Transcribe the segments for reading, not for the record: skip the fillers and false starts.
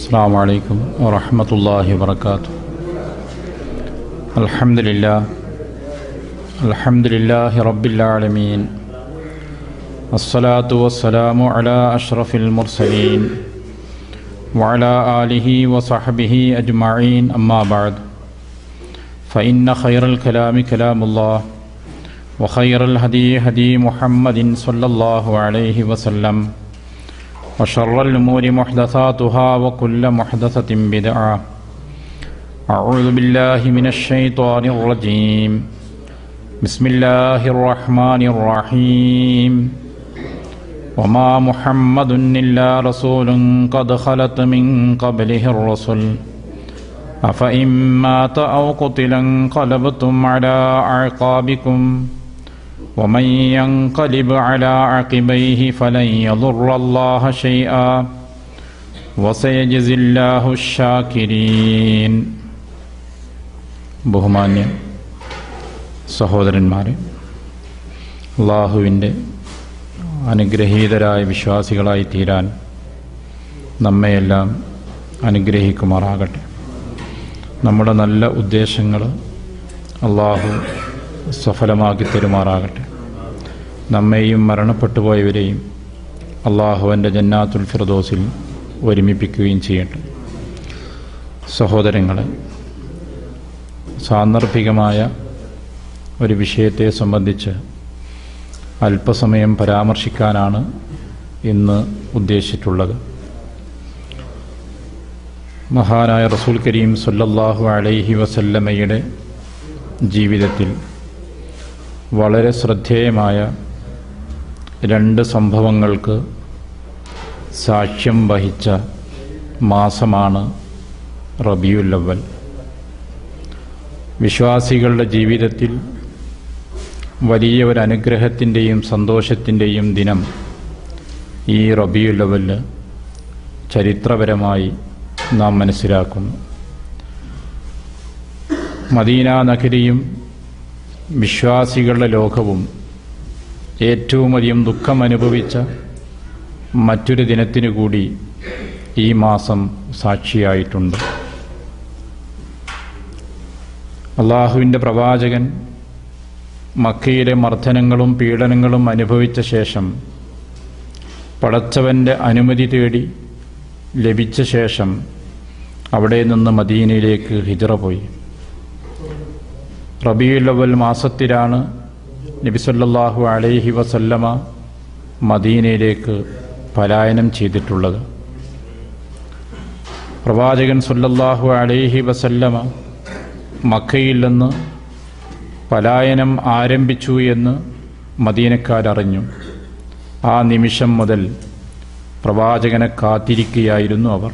السلام عليكم ورحمة الله وبركاته. الحمد لله رب العالمين، الصلاة والسلام على أشرف المرسلين وعلى آله وصحبه أجمعين، أما بعد، فإن خير الكلام كلام الله، وخير الهدي هدي محمد صلى الله عليه وسلم، وشر الأمور محدثاتها، وكل محدثة بدعة. أعوذ بالله من الشيطان الرجيم. بسم الله الرحمن الرحيم. وما محمد إلا رسول قد خلت من قبله الرسل أفإن مات أو قتل انقلبتم على أعقابكم ومن ينقلب على عقبيه فلن يضر الله شيئا وسيجزي الله الشاكرين. ബഹുമാന്യ സഹോദരന്മാരെ, അല്ലാഹുവിൻ്റെ അനുഗ്രഹീതരായ വിശ്വാസികളായി തീരാൻ നമ്മയെല്ലാം അനുഗ്രഹിക്കുമാറാകട്ടെ. നമ്മുടെ നല്ല ഉദ്ദേശങ്ങൾ അല്ലാഹു സഫലമാക്കി തരുമാറാകട്ടെ. നമ്മെയും മരണപ്പെട്ടു പോയവരെയും അല്ലാഹുവിൻ്റെ ജന്നാത്തുൽ ഫിർദൗസിൽ ഒരുമിപ്പിക്കുകയും ചെയ്യട്ടെ. സഹോദരങ്ങളെ, സാന്ദർഭികമായ ഒരു വിഷയത്തെ സംബന്ധിച്ച് അല്പസമയം പരാമർശിക്കാനാണ് ഇന്ന് ഉദ്ദേശിച്ചിട്ടുള്ളത്. മഹാനായ റസൂൽ കരീം സല്ലല്ലാഹു അലൈഹി വസല്ലമയുടെ ജീവിതത്തിൽ വളരെ ശ്രദ്ധേയമായ രണ്ട് സംഭവങ്ങൾക്ക് സാക്ഷ്യം വഹിച്ച മാസമാണ് റബീഉൽ അവ്വൽ. വിശ്വാസികളുടെ ജീവിതത്തിൽ വലിയ ഒരു അനുഗ്രഹത്തിൻ്റെയും സന്തോഷത്തിൻ്റെയും ദിനം ഈ റബീഉൽ അവ്വൽ ചരിത്രപരമായി നാം മനസ്സിലാക്കുന്നു. മദീന നഗരിയും വിശ്വാസികളുടെ ലോകവും ഏറ്റവുമധികം ദുഃഖമനുഭവിച്ച മറ്റൊരു ദിനത്തിനു കൂടി ഈ മാസം സാക്ഷിയായിട്ടുണ്ട്. അള്ളാഹുവിൻ്റെ പ്രവാചകൻ മക്കയിലെ മർദ്ദനങ്ങളും പീഡനങ്ങളും അനുഭവിച്ച ശേഷം പടച്ചവൻ്റെ അനുമതി തേടി ലഭിച്ച ശേഷം അവിടെ നിന്ന് മദീനയിലേക്ക് ഹിജ്റ പോയി. റബീഉൽ അവ്വൽ മാസത്തിലാണ് നബി സല്ലല്ലാഹു അലൈഹി വസല്ലമ മദീനയിലേക്ക് പലായനം ചെയ്തിട്ടുള്ളത്. പ്രവാചകൻ സല്ലല്ലാഹു അലൈഹി വസല്ലമ മക്കയിൽ നിന്ന് പലായനം ആരംഭിച്ചു എന്ന് മദീനക്കാരറിഞ്ഞു. ആ നിമിഷം മുതൽ പ്രവാചകനെ കാത്തിരിക്കുകയായിരുന്നു അവർ.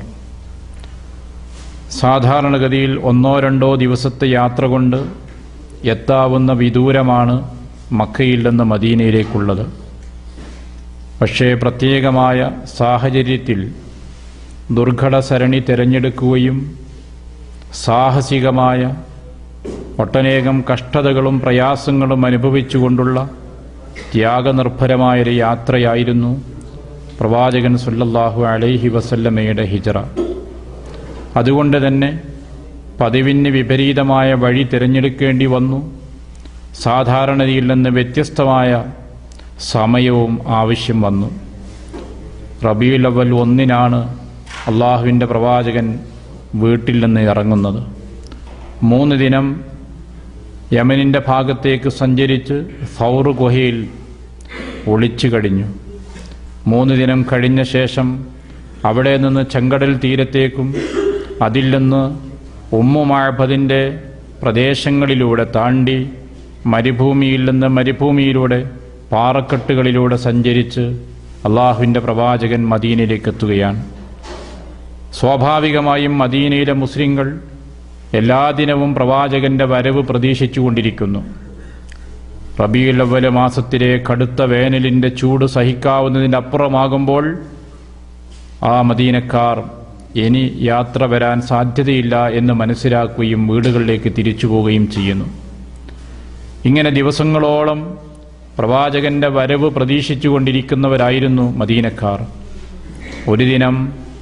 സാധാരണഗതിയിൽ 1-2 ദിവസത്തെ യാത്ര കൊണ്ട് എത്താവുന്ന വിദൂരമാണ് മക്കയിൽ നിന്ന് മദീനയിലേക്കുള്ളത്. പക്ഷേ പ്രത്യേകമായ സാഹചര്യത്തിൽ ദുർഘട സരണി തിരഞ്ഞെടുക്കുകയും സാഹസികമായ ഒട്ടനേകം കഷ്ടതകളും പ്രയാസങ്ങളും അനുഭവിച്ചുകൊണ്ടുള്ള ത്യാഗനിർഭരമായൊരു യാത്രയായിരുന്നു പ്രവാചകൻ സല്ലല്ലാഹു അലൈഹി വസല്ലമയുടെ ഹിജ്റ. അതുകൊണ്ട് തന്നെ പതിവിന് വിപരീതമായ വഴി തിരഞ്ഞെടുക്കേണ്ടി വന്നു. സാധാരണയിൽ നിന്ന് വ്യത്യസ്തമായ സമയവും ആവശ്യം വന്നു. റബീഉൽ അവ്വൽ 1-നാണ് അള്ളാഹുവിൻ്റെ പ്രവാചകൻ വീട്ടിൽ നിന്ന് ഇറങ്ങുന്നത്. 3 ദിനം യമനിൻ്റെ ഭാഗത്തേക്ക് സഞ്ചരിച്ച് സൗർ ഗുഹയിൽ ഒളിച്ചു കഴിഞ്ഞു. 3 ദിനം കഴിഞ്ഞ ശേഷം അവിടെ നിന്ന് ചെങ്കടൽ തീരത്തേക്കും അതിൽ നിന്ന് ഉമ്മു മഅബദിൻ്റെ പ്രദേശങ്ങളിലൂടെ താണ്ടി മരുഭൂമിയിൽ നിന്ന് മരുഭൂമിയിലൂടെ പാറക്കെട്ടുകളിലൂടെ സഞ്ചരിച്ച് അള്ളാഹുവിൻ്റെ പ്രവാചകൻ മദീനയിലേക്ക് എത്തുകയാണ്. സ്വാഭാവികമായും മദീനയിലെ മുസ്ലിങ്ങൾ എല്ലാ ദിനവും പ്രവാചകൻ്റെ വരവ് പ്രതീക്ഷിച്ചുകൊണ്ടിരിക്കുന്നു. റബീഉൽ അവ്വൽ മാസത്തിലെ കടുത്ത വേനലിൻ്റെ ചൂട് സഹിക്കാവുന്നതിൻ്റെ അപ്പുറമാകുമ്പോൾ ആ മദീനക്കാർ ഇനി യാത്ര വരാൻ സാധ്യതയില്ല എന്ന് മനസ്സിലാക്കുകയും വീടുകളിലേക്ക് തിരിച്ചു പോവുകയും ചെയ്യുന്നു. ഇങ്ങനെ ദിവസങ്ങളോളം പ്രവാചകന്റെ വരവ് പ്രതീക്ഷിച്ചുകൊണ്ടിരിക്കുന്നവരായിരുന്നു മദീനക്കാർ. ഒരു ദിനം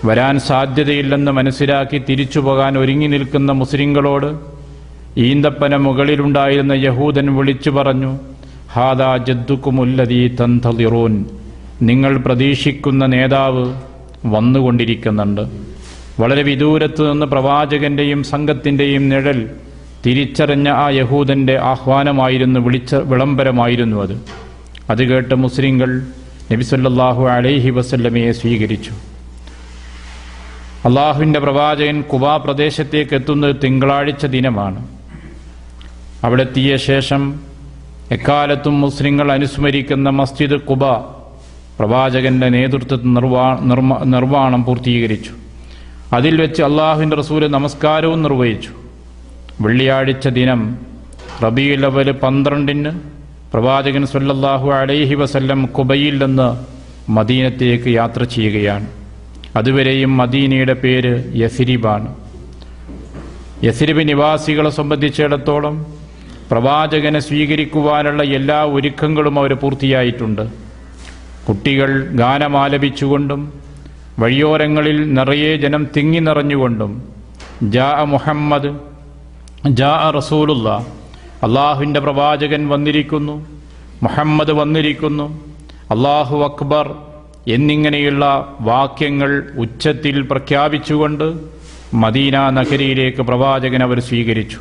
വരാൻ സാധ്യതയില്ലെന്ന് മനസ്സിലാക്കി തിരിച്ചു പോകാൻ ഒരുങ്ങി നിൽക്കുന്ന മുസ്ലിങ്ങളോട് ഈന്തപ്പന മുകളിലുണ്ടായിരുന്ന യഹൂദൻ വിളിച്ചു പറഞ്ഞു, ഹാദാ ജദ്ദുക്കുമുല്ലദീ തന്തളിറൂൻ, നിങ്ങൾ പ്രതീക്ഷിക്കുന്ന നേതാവ് വന്നുകൊണ്ടിരിക്കുന്നുണ്ട്. വളരെ വിദൂരത്ത് നിന്ന് പ്രവാചകന്റെയും സംഘത്തിന്റെയും നിഴൽ തിരിച്ചറിഞ്ഞ ആ യഹൂദന്റെ ആഹ്വാനമായിരുന്നു, വിളംബരമായിരുന്നു അത്. അത് കേട്ട് മുസ്ലിങ്ങൾ നബി സല്ലല്ലാഹു അലൈഹി വസല്ലമയെ സ്വീകരിച്ചു. അള്ളാഹുവിൻ്റെ പ്രവാചകൻ ഖുബാ പ്രദേശത്തേക്ക് എത്തുന്നത് തിങ്കളാഴ്ച ദിനമാണ്. അവിടെ എത്തിയ ശേഷം എക്കാലത്തും മുസ്ലിങ്ങൾ അനുസ്മരിക്കുന്ന മസ്ജിദ് ഖുബ പ്രവാചകന്റെ നേതൃത്വത്തിൽ നിർവ്വാണം പൂർത്തീകരിച്ചു. അതിൽ വെച്ച് അള്ളാഹുവിൻ്റെ റസൂല് നമസ്കാരവും നിർവഹിച്ചു. വെള്ളിയാഴ്ച ദിനം റബീഉൽ അവ്വൽ 12 പ്രവാചകൻ സല്ലല്ലാഹു അലൈഹി വസല്ലം ഖുബയിൽ നിന്ന് മദീനത്തേക്ക് യാത്ര ചെയ്യുകയാണ്. അതുവരെയും മദീനയുടെ പേര് യസ്രിബാണ്. യസ്രിബ് നിവാസികളെ സംബന്ധിച്ചിടത്തോളം പ്രവാചകനെ സ്വീകരിക്കുവാനുള്ള എല്ലാ ഒരുക്കങ്ങളും അവർ പൂർത്തിയായിട്ടുണ്ട്. കുട്ടികൾ ഗാനമാലപിച്ചുകൊണ്ടും വഴിയോരങ്ങളിൽ നിറയെ ജനം തിങ്ങി നിറഞ്ഞുകൊണ്ടും ജാ മുഹമ്മദ്, ജാ റസൂലുള്ള, അള്ളാഹുവിൻ്റെ പ്രവാചകൻ വന്നിരിക്കുന്നു, മുഹമ്മദ് വന്നിരിക്കുന്നു, അല്ലാഹു അക്ബർ എന്നിങ്ങനെയുള്ള വാക്യങ്ങൾ ഉച്ചത്തിൽ പ്രഖ്യാപിച്ചുകൊണ്ട് മദീന നഗരിയിലേക്ക് പ്രവാചകൻ അവർ സ്വീകരിച്ചു.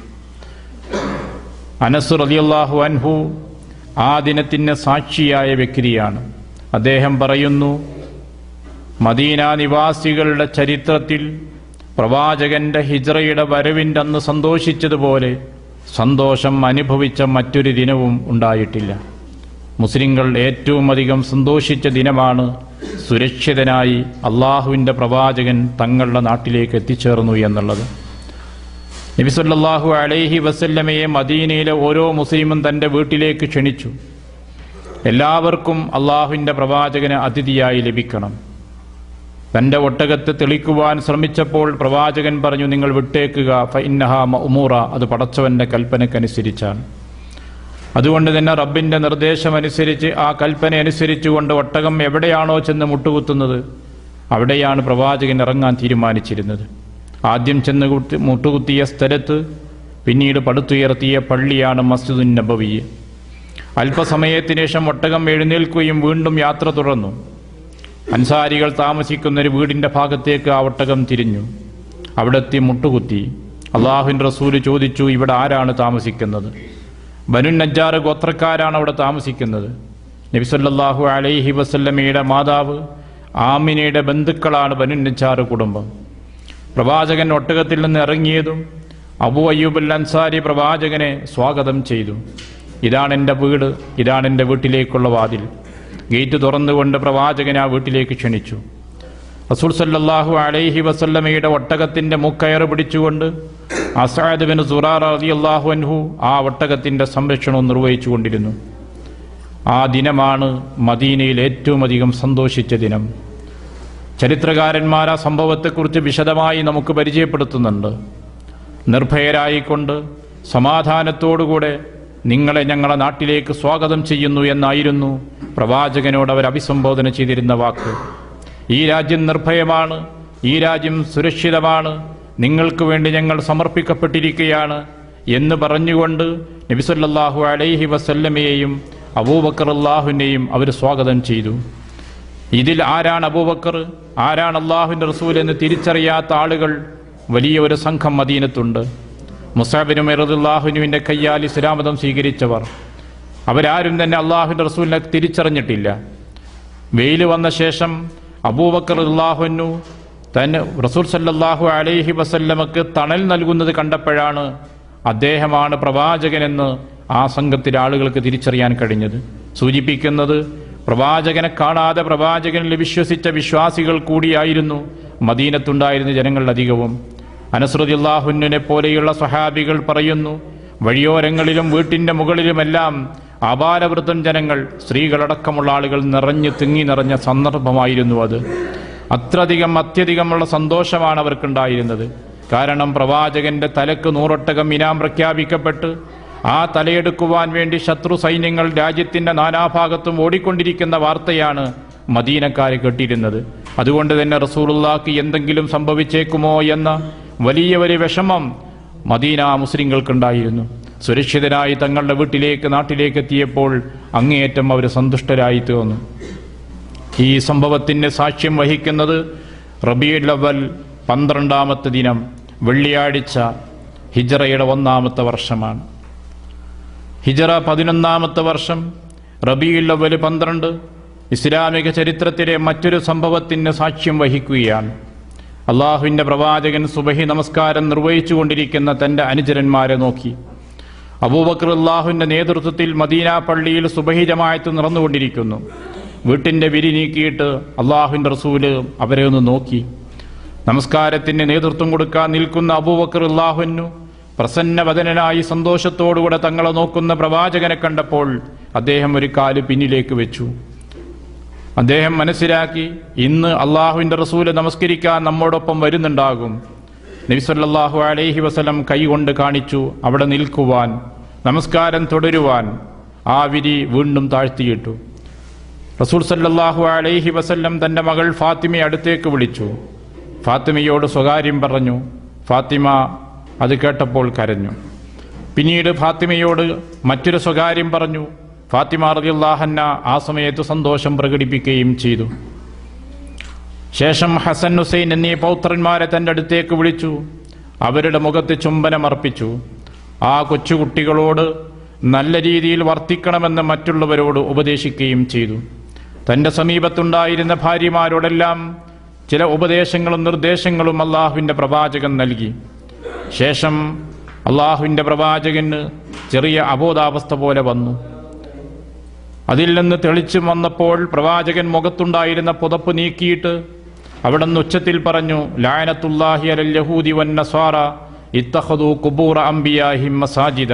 അനസ് റളിയല്ലാഹു അൻഹു ആ ദിനത്തിന് സാക്ഷിയായ വ്യക്തിയാണ്. അദ്ദേഹം പറയുന്നു, മദീന നിവാസികളുടെ ചരിത്രത്തിൽ പ്രവാചകന്റെ ഹിജ്റയുടെ വരവിൻ്റെ അന്ന് സന്തോഷിച്ചതുപോലെ സന്തോഷം അനുഭവിച്ച മറ്റൊരു ദിനവും ഉണ്ടായിട്ടില്ല. മുസ്ലിങ്ങൾ ഏറ്റവും അധികം സന്തോഷിച്ച ദിനമാണ് സുരക്ഷിതനായി അള്ളാഹുവിൻ്റെ പ്രവാചകൻ തങ്ങളുടെ നാട്ടിലേക്ക് എത്തിച്ചേർന്നു എന്നുള്ളത്. നബി സല്ലല്ലാഹു അലൈഹി വസല്ലമയെ മദീനയിലെ ഓരോ മുസ്ലിമും തൻ്റെ വീട്ടിലേക്ക് ക്ഷണിച്ചു. എല്ലാവർക്കും അള്ളാഹുവിൻ്റെ പ്രവാചകന് അതിഥിയായി ലഭിക്കണം. തൻ്റെ ഒട്ടകത്തെ തെളിക്കുവാൻ ശ്രമിച്ചപ്പോൾ പ്രവാചകൻ പറഞ്ഞു, നിങ്ങൾ വിട്ടേക്കുക, ഫഇന്നഹാ മഅ്മൂറ, അത് പടച്ചവന്റെ കൽപ്പനക്കനുസരിച്ചാണ്. അതുകൊണ്ട് തന്നെ റബ്ബിന്റെ നിർദ്ദേശമനുസരിച്ച് ആ കൽപ്പന അനുസരിച്ചുകൊണ്ട് ഒട്ടകം എവിടെയാണോ ചെന്ന് മുട്ടുകുത്തുന്നത് അവിടെയാണ് പ്രവാചകൻ ഇറങ്ങാൻ തീരുമാനിച്ചിരുന്നത്. ആദ്യം ചെന്ന് മുട്ടുകുത്തിയ സ്ഥലത്ത് പിന്നീട് പടുത്തുയർത്തിയ പള്ളിയാണ് മസ്ജിദുൻ നബവി. അല്പസമയത്തിന് ശേഷം ഒട്ടകം എഴുന്നേൽക്കുകയും വീണ്ടും യാത്ര തുടർന്നു. അൻസാരികൾ താമസിക്കുന്ന ഒരു വീടിന്റെ ഭാഗത്തേക്ക് ആ ഒട്ടകം തിരിഞ്ഞു. അവിടെത്തി മുട്ടുകുത്തി. അള്ളാഹുവിൻ്റെ റസൂല് ചോദിച്ചു, ഇവിടെ ആരാണ് താമസിക്കുന്നത്? ബനു നജ്ജാർ ഗോത്രക്കാരാണ് അവിടെ താമസിക്കുന്നത്. നബി സല്ലല്ലാഹു അലൈഹി വസല്ലമയുടെ മാതാവ് ആമിനയുടെ ബന്ധുക്കളാണ് ബനു നജ്ജാർ കുടുംബം. പ്രവാചകൻ ഒട്ടകത്തിൽ നിന്ന് ഇറങ്ങിയതും അബൂ അയ്യൂബ് അൽ അൻസാരി പ്രവാചകനെ സ്വാഗതം ചെയ്തു. ഇതാണ് എൻ്റെ വീട്, ഇതാണ് എൻ്റെ വീട്ടിലേക്കുള്ള വാതിൽ. ഗേറ്റ് തുറന്നുകൊണ്ട് പ്രവാചകൻ ആ വീട്ടിലേക്ക് ക്ഷണിച്ചു. റസൂൽ സല്ലല്ലാഹു അലൈഹി വസല്ലമയുടെ ഒട്ടകത്തിന്റെ മുക്കയറ് പിടിച്ചുകൊണ്ട് അസ്അദ് ബിൻ സുറാറ റളിയല്ലാഹു അൻഹു ആ ഒട്ടകത്തിന്റെ സംരക്ഷണം നിർവഹിച്ചു കൊണ്ടിരുന്നു. ആ ദിനമാണ് മദീനയിൽ ഏറ്റവും അധികം സന്തോഷിച്ച ദിനം. ചരിത്രകാരന്മാർ ആ സംഭവത്തെക്കുറിച്ച് വിശദമായി നമുക്ക് പരിചയപ്പെടുത്തുന്നുണ്ട്. നിർഭയരായിക്കൊണ്ട് സമാധാനത്തോടുകൂടെ നിങ്ങളെ ഞങ്ങളുടെ നാട്ടിലേക്ക് സ്വാഗതം ചെയ്യുന്നു എന്നായിരുന്നു പ്രവാചകനോട് അവർ അഭിസംബോധന ചെയ്തിരുന്ന വാക്ക്. ഈ രാജ്യം നിർഭയമാണ്, ഈ രാജ്യം സുരക്ഷിതമാണ്, നിങ്ങൾക്ക് വേണ്ടി ഞങ്ങൾ സമർപ്പിക്കപ്പെട്ടിരിക്കുകയാണ് എന്ന് പറഞ്ഞുകൊണ്ട് നബി സല്ലല്ലാഹു അലൈഹി വസല്ലമയെയും അബൂബക്കർ അല്ലാഹുവിനെയും അവർ സ്വാഗതം ചെയ്തു. ഇതിൽ ആരാണ് അബൂബക്കർ, ആരാണ് അള്ളാഹുവിൻ്റെ റസൂൽ എന്ന് തിരിച്ചറിയാത്ത ആളുകൾ വലിയ ഒരു സംഘം മദീനത്തുണ്ട്. മുസ്അബ് ബിൻ ഉമൈർ റളിയല്ലാഹുവിന്റെ കയ്യാൽ ഇസ്ലാം മതം സ്വീകരിച്ചവർ അവരാരും തന്നെ അള്ളാഹുവിൻ്റെ റസൂലിനെ തിരിച്ചറിഞ്ഞിട്ടില്ല. വെയിൽ വന്ന ശേഷം അബൂബക്കർ റളിയല്ലാഹു അൻഹു തന്നെ റസൂൽ സല്ലല്ലാഹു അലൈഹി വസല്ലമക്ക് തണൽ നൽകുന്നത് കണ്ടപ്പോഴാണ് അദ്ദേഹമാണ് പ്രവാചകനെന്ന് ആ സംഘത്തിലെ ആളുകൾക്ക് തിരിച്ചറിയാൻ കഴിഞ്ഞത്. സൂചിപ്പിക്കുന്നത് പ്രവാചകനെ കാണാതെ പ്രവാചകനിൽ വിശ്വസിച്ച വിശ്വാസികൾ കൂടിയായിരുന്നു മദീനത്തുണ്ടായിരുന്ന ജനങ്ങളധികവും. അനസ് റളിയല്ലാഹു അൻഹുവിനെ പോലെയുള്ള സ്വഹാബികൾ പറയുന്നു, വഴിയോരങ്ങളിലും വീട്ടിന്റെ മുകളിലുമെല്ലാം ആബാലവൃദ്ധം ജനങ്ങൾ, സ്ത്രീകളടക്കമുള്ള ആളുകൾ നിറഞ്ഞു തിങ്ങി നിറഞ്ഞ സന്ദർഭമായിരുന്നു അത്. അത്യധികമുള്ള സന്തോഷമാണ് അവർക്കുണ്ടായിരുന്നത്. കാരണം പ്രവാചകന്റെ തലക്ക് 100 ഒട്ടകം ഇനാം പ്രഖ്യാപിക്കപ്പെട്ട് ആ തലയെടുക്കുവാൻ വേണ്ടി ശത്രു സൈന്യങ്ങൾ രാജ്യത്തിന്റെ നാനാഭാഗത്തും ഓടിക്കൊണ്ടിരിക്കുന്ന വാർത്തയാണ് മദീനക്കാരെ കേട്ടിരുന്നത്. അതുകൊണ്ട് തന്നെ റസൂലുള്ളാഹിക്ക് എന്തെങ്കിലും സംഭവിച്ചേക്കുമോ എന്ന വലിയ ഒരു വിഷമം മദീന മുസ്ലിങ്ങൾക്കുണ്ടായിരുന്നു. സുരക്ഷിതരായി തങ്ങളുടെ വീട്ടിലേക്ക് നാട്ടിലേക്ക് എത്തിയപ്പോൾ അങ്ങേയറ്റം അവർ സന്തുഷ്ടരായി തീർന്നു. ഈ സംഭവത്തിന് സാക്ഷ്യം വഹിക്കുന്നത് റബീഉൽ അവ്വൽ 12-ാമത്തെ ദിനം വെള്ളിയാഴ്ച ഹിജ്റയുടെ 1-ാമത്തെ വർഷമാണ്. ഹിജ്റ 11-ാമത്തെ വർഷം റബീഉൽ അവ്വൽ 12 ഇസ്ലാമിക ചരിത്രത്തിലെ മറ്റൊരു സംഭവത്തിന് സാക്ഷ്യം വഹിക്കുകയാണ്. അള്ളാഹുവിൻ്റെ പ്രവാചകൻ സുബഹി നമസ്കാരം നിർവഹിച്ചു കൊണ്ടിരിക്കുന്ന തൻ്റെ അനുചരന്മാരെ നോക്കി. അബൂബക്കർ അള്ളാഹുവിൻ്റെ നേതൃത്വത്തിൽ മദീന പള്ളിയിൽ സുബഹി ജമാഅത്ത് നടന്നുകൊണ്ടിരിക്കുന്നു. വീട്ടിൻ്റെ വിരി നീക്കിയിട്ട് അള്ളാഹുവിൻ്റെ റസൂല് അവരെ ഒന്ന് നോക്കി. നമസ്കാരത്തിന് നേതൃത്വം കൊടുക്കാൻ നിൽക്കുന്ന അബൂബക്കർ അള്ളാഹുവിനു പ്രസന്നവദനായി സന്തോഷത്തോടുകൂടെ തങ്ങളെ നോക്കുന്ന പ്രവാചകനെ കണ്ടപ്പോൾ അദ്ദേഹം ഒരു കാല് പിന്നിലേക്ക് വെച്ചു. അദ്ദേഹം മനസ്സിലാക്കി, ഇന്ന് അള്ളാഹുവിൻ്റെ റസൂല് നമസ്കരിക്കാൻ നമ്മോടൊപ്പം വരുന്നുണ്ടാകും. നബി സല്ലല്ലാഹു അലൈഹി വസല്ലം കൈകൊണ്ട് കാണിച്ചു അവിടെ നിൽക്കുവാൻ, നമസ്കാരം തുടരുവാൻ. ആ വിരി വീണ്ടും താഴ്ത്തിയിട്ടു. റസൂൽ സല്ലല്ലാഹു അലൈഹി വസല്ലം തൻ്റെ മകൾ ഫാത്തിമയെ അടുത്തേക്ക് വിളിച്ചു. ഫാത്തിമയോട് സ്വകാര്യം പറഞ്ഞു. ഫാത്തിമ അത് കേട്ടപ്പോൾ കരഞ്ഞു. പിന്നീട് ഫാത്തിമയോട് മറ്റൊരു സ്വകാര്യം പറഞ്ഞു. ഫാത്തിമ റളിയല്ലാഹു അൻഹ ആ സമയത്ത് സന്തോഷം പ്രകടിപ്പിക്കുകയും ചെയ്തു. ശേഷം ഹസൻ ഹുസൈൻ എന്നീ പൗത്രന്മാരെ തൻ്റെ അടുത്തേക്ക് വിളിച്ചു. അവരുടെ മുഖത്ത് ചുംബനമർപ്പിച്ചു. ആ കൊച്ചുകുട്ടികളോട് നല്ല രീതിയിൽ വർത്തിക്കണമെന്ന് മറ്റുള്ളവരോട് ഉപദേശിക്കുകയും ചെയ്തു. തൻ്റെ സമീപത്തുണ്ടായിരുന്ന ഭാര്യമാരോടെല്ലാം ചില ഉപദേശങ്ങളും നിർദ്ദേശങ്ങളും അള്ളാഹുവിൻ്റെ പ്രവാചകൻ നൽകി. ശേഷം അള്ളാഹുവിൻ്റെ പ്രവാചകന് ചെറിയ അബോധാവസ്ഥ പോലെ വന്നു. അതിൽ നിന്ന് തെളിച്ചു വന്നപ്പോൾ പ്രവാചകൻ മുഖത്തുണ്ടായിരുന്ന പുതപ്പ് നീക്കിയിട്ട് അവിടെ നിന്ന് ഉച്ചത്തിൽ പറഞ്ഞു, ലഅനത്തുല്ലാഹി അലൽ യഹൂദി വൻ നസ്വാറ ഇത്തഖദൂ ഖുബൂറ അംബിയാഹിം മസാജിദ.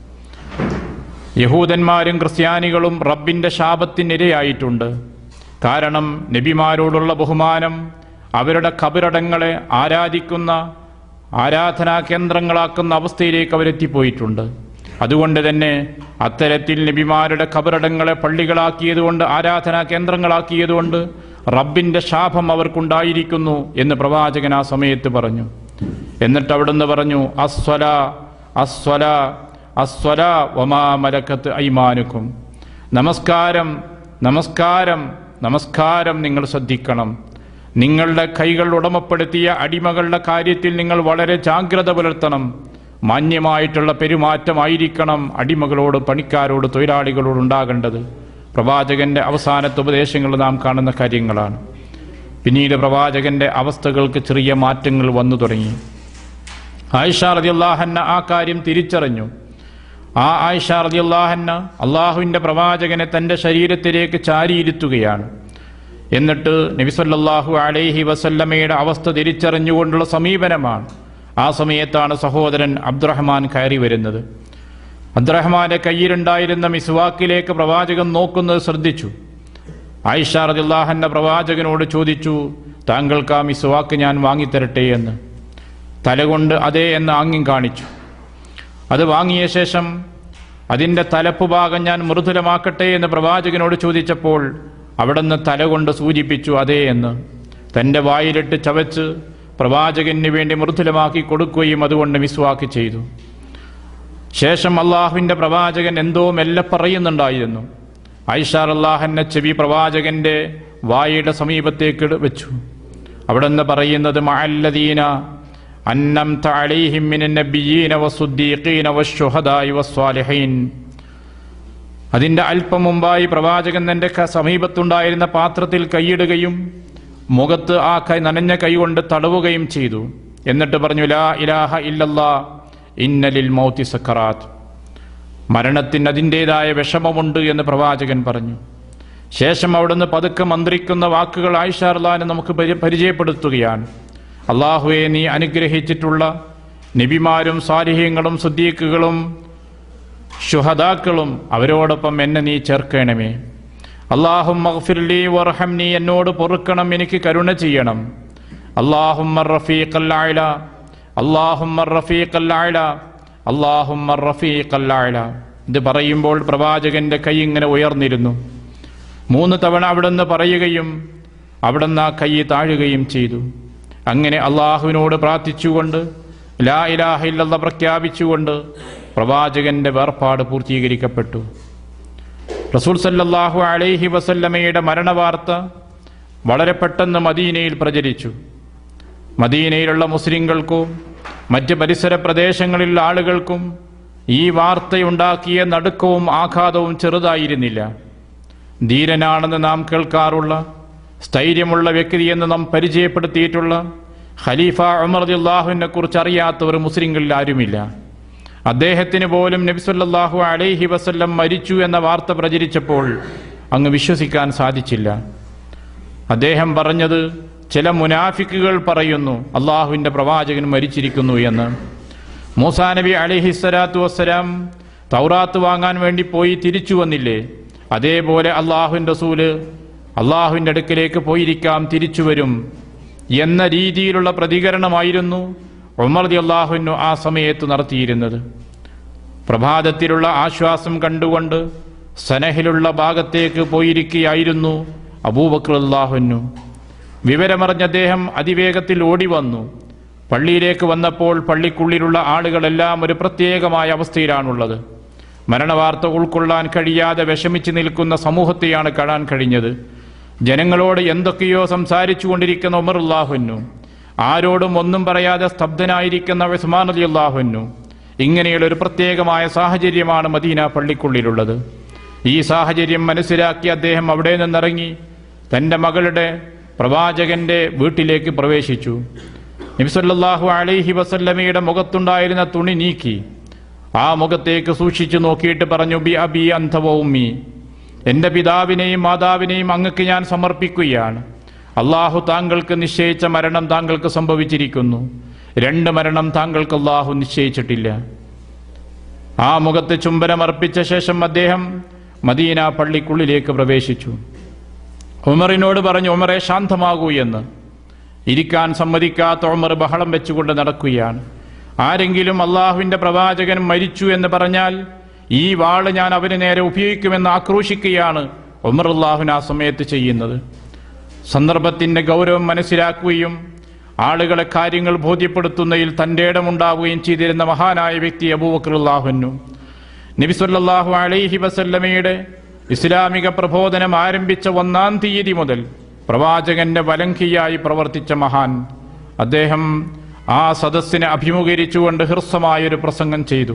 യഹൂദന്മാരും ക്രിസ്ത്യാനികളും റബ്ബിന്റെ ശാപത്തിനിരയായിട്ടുണ്ട്. കാരണം നബിമാരോടുള്ള ബഹുമാനം അവരുടെ ഖബറടങ്ങളെ ആരാധിക്കുന്ന ആരാധനാ കേന്ദ്രങ്ങളാക്കുന്ന അവസ്ഥയിലേക്ക് അവരെത്തിപ്പോയിട്ടുണ്ട്. അതുകൊണ്ട് തന്നെ അത്തരത്തിൽ നബിമാരുടെ ഖബറടങ്ങളെ പള്ളികളാക്കിയതുകൊണ്ട്, ആരാധനാ കേന്ദ്രങ്ങളാക്കിയതുകൊണ്ട് റബ്ബിന്റെ ശാപം അവർക്കുണ്ടായിരിക്കുന്നു എന്ന് പ്രവാചകൻ ആ സമയത്ത് പറഞ്ഞു. എന്നിട്ട് അവിടുന്ന് പറഞ്ഞു, അസ്വലാ അസ്വലാ അസ്വലാ വമാ മലക്കത്ത് ഐമാനുക്കും. നമസ്കാരം നമസ്കാരം നമസ്കാരം നിങ്ങൾ ശ്രദ്ധിക്കണം. നിങ്ങളുടെ കൈകൾ ഉടമപ്പെടുത്തിയ അടിമകളുടെ കാര്യത്തിൽ നിങ്ങൾ വളരെ ജാഗ്രത പുലർത്തണം. മാന്യമായിട്ടുള്ള പെരുമാറ്റമായിരിക്കണം അടിമകളോട്, പണിക്കാരോട്, തൊഴിലാളികളോട് ഉണ്ടാകേണ്ടത്. പ്രവാചകന്റെ അവസാനത്തെ ഉപദേശങ്ങൾ നാം കാണുന്ന കാര്യങ്ങളാണ്. പിന്നീട് പ്രവാചകന്റെ അവസ്ഥകൾക്ക് ചെറിയ മാറ്റങ്ങൾ വന്നു തുടങ്ങി. ആയിഷ റളിയല്ലാഹു അൻഹ ആ കാര്യം തിരിച്ചറിഞ്ഞു. ആ ആയിഷ റളിയല്ലാഹു അൻഹ അള്ളാഹുവിൻ്റെ പ്രവാചകനെ തൻ്റെ ശരീരത്തിലേക്ക് ചാരിയിരുത്തുകയാണ്. എന്നിട്ട് നബി സല്ലല്ലാഹു അലൈഹി വസല്ലമയുടെ അവസ്ഥ തിരിച്ചറിഞ്ഞുകൊണ്ടുള്ള സമീപനമാണ്. ആ സമയത്താണ് സഹോദരൻ അബ്ദുറഹ്മാൻ കയറി വരുന്നത്. അബ്ദുറഹ്മാന്റെ കയ്യിലുണ്ടായിരുന്ന മിസ്വാക്കിലേക്ക് പ്രവാചകൻ നോക്കുന്നത് ശ്രദ്ധിച്ചു. ആയിഷ റളിയല്ലാഹു അൻഹ പ്രവാചകനോട് ചോദിച്ചു, താങ്കൾക്ക് ആ മിസ്വാക്ക് ഞാൻ വാങ്ങിത്തരട്ടെ എന്ന്. തലകൊണ്ട് അതേ എന്ന് ആംഗ്യം കാണിച്ചു. അത് വാങ്ങിയ ശേഷം അതിൻ്റെ തലപ്പ് ഭാഗം ഞാൻ മൃദുലമാക്കട്ടെ എന്ന് പ്രവാചകനോട് ചോദിച്ചപ്പോൾ അവിടുന്ന് തലകൊണ്ട് സൂചിപ്പിച്ചു അതേ എന്ന്. തൻ്റെ വായിലിട്ട് ചവച്ച് പ്രവാചകന് വേണ്ടി മൃദുലമാക്കി കൊടുക്കുകയും അതുകൊണ്ട് മിസ്വാക്ക് ചെയ്തു. ശേഷം അള്ളാഹുവിൻ്റെ പ്രവാചകൻ എന്തോ മെല്ലെ പറയുന്നുണ്ടായിരുന്നു. ആയിഷ റളിയല്ലാഹു അൻഹ ചെവി പ്രവാചകന്റെ വായുടെ സമീപത്തേക്ക് വെച്ചു. അവിടുന്ന് പറയുന്നത്, മഅല്ലദീന അന്നംത അലൈഹിം മിനൻ നബിയ്യീന വസ്സുദ്ദീഖീന വശുഹദാഇ വസ്സാലിഹീൻ. അതിൻ്റെ അല്പം മുമ്പായി പ്രവാചകൻ തൻ്റെ സമീപത്തുണ്ടായിരുന്ന പാത്രത്തിൽ കൈയിടുകയും മുഖത്ത് ആ നനഞ്ഞ കൈ കൊണ്ട് തടവുകയും ചെയ്തു. എന്നിട്ട് പറഞ്ഞു, ലാ ഇലാഹ ഇല്ലല്ലാ ഇന്ന ലിൽ മൗതി സക്കറാത്ത്. മരണത്തിന് അതിൻ്റെതായ വിഷമമുണ്ട് എന്ന് പ്രവാചകൻ പറഞ്ഞു. ശേഷം അവിടുന്ന് പതുക്കെ മന്ത്രിക്കുന്ന വാക്കുകൾ ആയിഷ റളിയല്ലാഹു അൻഹ നമുക്ക് പരിചയപ്പെടുത്തുകയാണ്. അല്ലാഹുവേ, നീ അനുഗ്രഹിച്ചിട്ടുള്ള നബിമാരും സാലിഹീങ്ങളും സിദ്ദീഖുകളും ശുഹദാക്കളും അവരോടൊപ്പം എന്നെ നീ ചേർക്കണമേ. അല്ലാഹുമ്മ ഗ്ഫിർലി വർഹംനി, എന്നോട് പൊറുക്കണം, എനിക്ക് കരുണ ചെയ്യണം. അല്ലാഹുമ്മ റഫീഖൽ അഅല, അല്ലാഹുമ്മ റഫീഖൽ അഅല, അല്ലാഹുമ്മ റഫീഖൽ അഅല. ഇത് പറയുമ്പോൾ പ്രവാചകന്റെ കൈ ഇങ്ങനെ ഉയർന്നിരുന്നു. 3 തവണ അവിടുന്ന് പറയുകയും അവിടുന്ന് ആ കൈ താഴുകയും ചെയ്തു. അങ്ങനെ അള്ളാഹുവിനോട് പ്രാർത്ഥിച്ചുകൊണ്ട് ലാ ഇലാഹ ഇല്ലല്ലാഹ് പ്രഖ്യാപിച്ചുകൊണ്ട് പ്രവാചകന്റെ വേർപാട് പൂർത്തീകരിക്കപ്പെട്ടു. റസൂൽ സല്ലല്ലാഹു അലൈഹി വസല്ലമയുടെ മരണവാർത്ത വളരെ പെട്ടെന്ന് മദീനയിൽ പ്രചരിച്ചു. മദീനയിലുള്ള മുസ്ലിങ്ങൾക്കും മറ്റ് പരിസര പ്രദേശങ്ങളിലുള്ള ആളുകൾക്കും ഈ വാർത്തയുണ്ടാക്കിയ നടുക്കവും ആഘാതവും ചെറുതായിരുന്നില്ല. ധീരനാണെന്ന് നാം കേൾക്കാറുള്ള, സ്ഥൈര്യമുള്ള വ്യക്തിയെന്ന് നാം പരിചയപ്പെടുത്തിയിട്ടുള്ള ഖലീഫ ഉമർ റളിയല്ലാഹുവിനെ കുറിച്ച് അറിയാത്ത ഒരു മുസ്ലിങ്ങളിൽ ആരുമില്ല. അദ്ദേഹത്തിന് പോലും നബി സല്ലല്ലാഹു അലൈഹി വസല്ലം മരിച്ചു എന്ന വാർത്ത പ്രചരിച്ചപ്പോൾ അങ്ങ് വിശ്വസിക്കാൻ സാധിച്ചില്ല. അദ്ദേഹം പറഞ്ഞത്, ചില മുനാഫിക്കുകൾ പറയുന്നു അള്ളാഹുവിൻ്റെ പ്രവാചകൻ മരിച്ചിരിക്കുന്നു എന്ന്. മൂസാ നബി അലൈഹിസ്സലാത്തു വസ്സലാം തൗറാത്ത് വാങ്ങാൻ വേണ്ടി പോയി തിരിച്ചു വന്നില്ലേ? അതേപോലെ അള്ളാഹുവിൻ്റെ റസൂല് അള്ളാഹുവിൻ്റെ അടുക്കിലേക്ക് പോയിരിക്കാം, തിരിച്ചു വരും എന്ന രീതിയിലുള്ള പ്രതികരണമായിരുന്നു ഉമർ റളിയല്ലാഹു അൻഹു ആ സമയത്ത് നടത്തിയിരുന്നത്. പ്രഭാതത്തിലുള്ള ആശ്വാസം കണ്ടുകൊണ്ട് സനഹിലുള്ള ഭാഗത്തേക്ക് പോയിരിക്കുകയായിരുന്നു അബൂബക്കർ റളിയല്ലാഹു അൻഹു. വിവരമറിഞ്ഞ അദ്ദേഹം അതിവേഗത്തിൽ ഓടി വന്നു. പള്ളിയിലേക്ക് വന്നപ്പോൾ പള്ളിക്കുള്ളിലുള്ള ആളുകളെല്ലാം ഒരു പ്രത്യേകമായ അവസ്ഥയിലാണുള്ളത്. മരണവാർത്ത ഉൾക്കൊള്ളാൻ കഴിയാതെ വിഷമിച്ച് നിൽക്കുന്ന സമൂഹത്തെയാണ് കാണാൻ കഴിഞ്ഞത്. ജനങ്ങളോട് എന്തൊക്കെയോ സംസാരിച്ചു കൊണ്ടിരിക്കുന്ന ഉമർ റളിയല്ലാഹു അൻഹു, ആരോടും ഒന്നും പറയാതെ സ്തബ്ധനായിരിക്കുന്ന ഉസ്മാൻ റളിയല്ലാഹു അൻഹു. ഇങ്ങനെയുള്ള ഒരു പ്രത്യേകമായ സാഹചര്യമാണ് മദീന പള്ളിക്കുള്ളിലുള്ളത്. ഈ സാഹചര്യം മനസ്സിലാക്കി അദ്ദേഹം അവിടെ നിന്നിറങ്ങി തൻ്റെ മകളുടെ പ്രവാചകന്റെ വീട്ടിലേക്ക് പ്രവേശിച്ചു. നബി സല്ലല്ലാഹു അലൈഹി വസല്ലമയുടെ മുഖത്തുണ്ടായിരുന്ന തുണി നീക്കി ആ മുഖത്തേക്ക് സൂക്ഷിച്ചു നോക്കിയിട്ട് പറഞ്ഞു, ബി അബി അൻത വ ഉമ്മി, എൻ്റെ പിതാവിനെയും മാതാവിനെയും അങ്ങക്ക് ഞാൻ സമർപ്പിക്കുകയാണ്. അള്ളാഹു താങ്കൾക്ക് നിശ്ചയിച്ച മരണം താങ്കൾക്ക് സംഭവിച്ചിരിക്കുന്നു. 2 മരണം താങ്കൾക്ക് അള്ളാഹു നിശ്ചയിച്ചിട്ടില്ല. ആ മുഖത്ത് ചുംബനമർപ്പിച്ച ശേഷം അദ്ദേഹം മദീന പള്ളിക്കുള്ളിലേക്ക് പ്രവേശിച്ചു. ഉമറിനോട് പറഞ്ഞു, ഉമറെ ശാന്തമാകൂ എന്ന്. ഇരിക്കാൻ സമ്മതിക്കാത്ത ഉമർ ബഹളം വെച്ചുകൊണ്ട് നടക്കുകയാണ്. ആരെങ്കിലും അള്ളാഹുവിൻ്റെ പ്രവാചകൻ മരിച്ചു എന്ന് പറഞ്ഞാൽ ഈ വാള് ഞാൻ അവന് നേരെ ഉപയോഗിക്കുമെന്ന് ആക്രോശിക്കുകയാണ് ഉമർ റളിയല്ലാഹു ആ സമയത്ത് ചെയ്യുന്നത്. സന്ദർഭത്തിൻ്റെ ഗൗരവം മനസ്സിലാക്കുകയും ആളുകളെ കാര്യങ്ങൾ ബോധ്യപ്പെടുത്തുന്നതിൽ തൻ്റെ ഇടമുണ്ടാവുകയും ചെയ്തിരുന്ന മഹാനായ വ്യക്തി അബൂബക്കർ റളിയല്ലാഹു അൻഹു. നബി സല്ലല്ലാഹു അലൈഹി വസല്ലമയുടെ ഇസ്ലാമിക പ്രബോധനം ആരംഭിച്ച 1-ാം തീയതി മുതൽ പ്രവാചകന്റെ വലങ്കിയായി പ്രവർത്തിച്ച മഹാൻ. അദ്ദേഹം ആ സദസ്സിനെ അഭിമുഖീകരിച്ചുകൊണ്ട് ഹ്രസ്വമായൊരു പ്രസംഗം ചെയ്തു.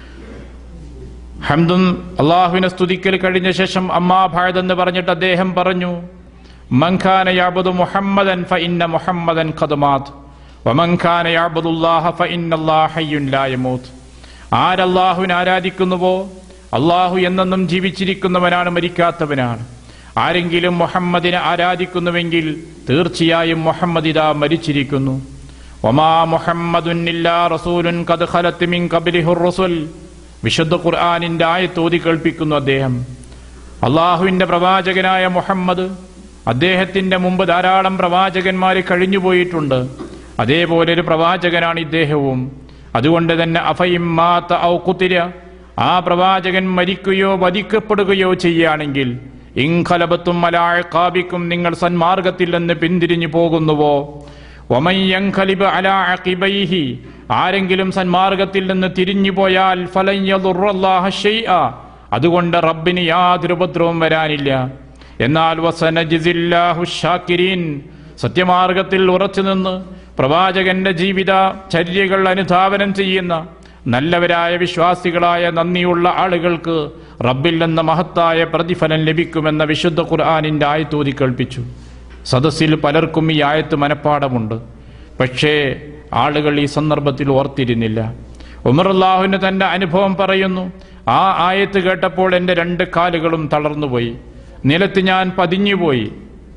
ഹംദും അള്ളാഹുവിനെ സ്തുതിക്കൽ കഴിഞ്ഞ ശേഷം അമ്മാ ബഅദ് എന്ന് പറഞ്ഞിട്ട് അദ്ദേഹം പറഞ്ഞു, മൻ കാന യഅ്ബുദു മുഹമ്മദൻ ഫഇന്ന മുഹമ്മദൻ ഖദ് മാത് വമൻ കാന യഅ്ബുദുല്ലാഹ ഫഇന്നല്ലാഹ ഹയ്യുൻ ലാ യമൂത്. ആരല്ലാഹുവിനെ ആരാധിക്കുന്നുവോ അള്ളാഹു എന്നെന്നും ജീവിച്ചിരിക്കുന്നവനാണ്, മരിക്കാത്തവനാണ്. ആരെങ്കിലും മുഹമ്മദിനെ ആരാധിക്കുന്നുവെങ്കിൽ തീർച്ചയായും മുഹമ്മദ് ഇതാ മരിച്ചിരിക്കുന്നു. വമാ മുഹമ്മദുൻ ഇല്ലാ റസൂലുൻ ഖദ് ഖലത് മിൻ ഖബ്ലിഹിർ റസുൽ. വിശുദ്ധ ഖുർആനിന്റെ ആയത്ത് ഓതി കേൾപ്പിക്കുന്നു അദ്ദേഹം. അള്ളാഹുവിന്റെ പ്രവാചകനായ മുഹമ്മദ്, അദ്ദേഹത്തിന്റെ മുമ്പ് ധാരാളം പ്രവാചകന്മാർ കഴിഞ്ഞുപോയിട്ടുണ്ട്. അതേപോലെ ഒരു പ്രവാചകനാണ് ഇദ്ദേഹവും. അതുകൊണ്ട് തന്നെ അഫഇമ്മാത ഔ ഖുതില, ആ പ്രവാചകൻ മരിക്കുകയോ വധിക്കപ്പെടുകയോ ചെയ്യുകയാണെങ്കിൽ ഇൻഖലബത്തും അലാ അഖാബിക്കും, നിങ്ങൾ സന്മാർഗത്തിൽ നിന്ന് പിന്തിരിഞ്ഞു പോകുന്നുവോ, വമൻ യൻഖലിബ് അലാ അഖിബൈഹി, ആരെങ്കിലും സന്മാർഗത്തിൽ നിന്ന് തിരിഞ്ഞു പോയാൽ ഫലൻ യദുറല്ലാഹ ശൈഅ, അതുകൊണ്ട് റബ്ബിന് യാതൊരു ഉപദ്രവവും വരാനില്ല. എന്നാൽ വസനജിസില്ലാഹു ശാകിരീൻ, സത്യമാർഗത്തിൽ ഉറച്ചു നിന്ന് പ്രവാചകന്റെ ജീവിത ചര്യകൾ അനുധാവനം ചെയ്യുന്ന നല്ലവരായ വിശ്വാസികളായ നന്ദിയുള്ള ആളുകൾക്ക് റബ്ബിൽ നിന്ന് മഹത്തായ പ്രതിഫലം ലഭിക്കുമെന്ന വിശുദ്ധ ഖുർആനിന്റെ ആയത്ത് ഓതി കേൾപ്പിച്ചു. സദസ്സിൽ പലർക്കും ഈ ആയത്ത് മനഃപ്പാടമുണ്ട്. പക്ഷേ ആളുകൾ ഈ സന്ദർഭത്തിൽ ഓർത്തിരുന്നില്ല. ഉമർ റളിയല്ലാഹു തന്റെ അനുഭവം പറയുന്നു, ആ ആയത്ത് കേട്ടപ്പോൾ എൻ്റെ 2 കാലുകളും തളർന്നുപോയി, നിലത്ത് ഞാൻ പതിഞ്ഞുപോയി.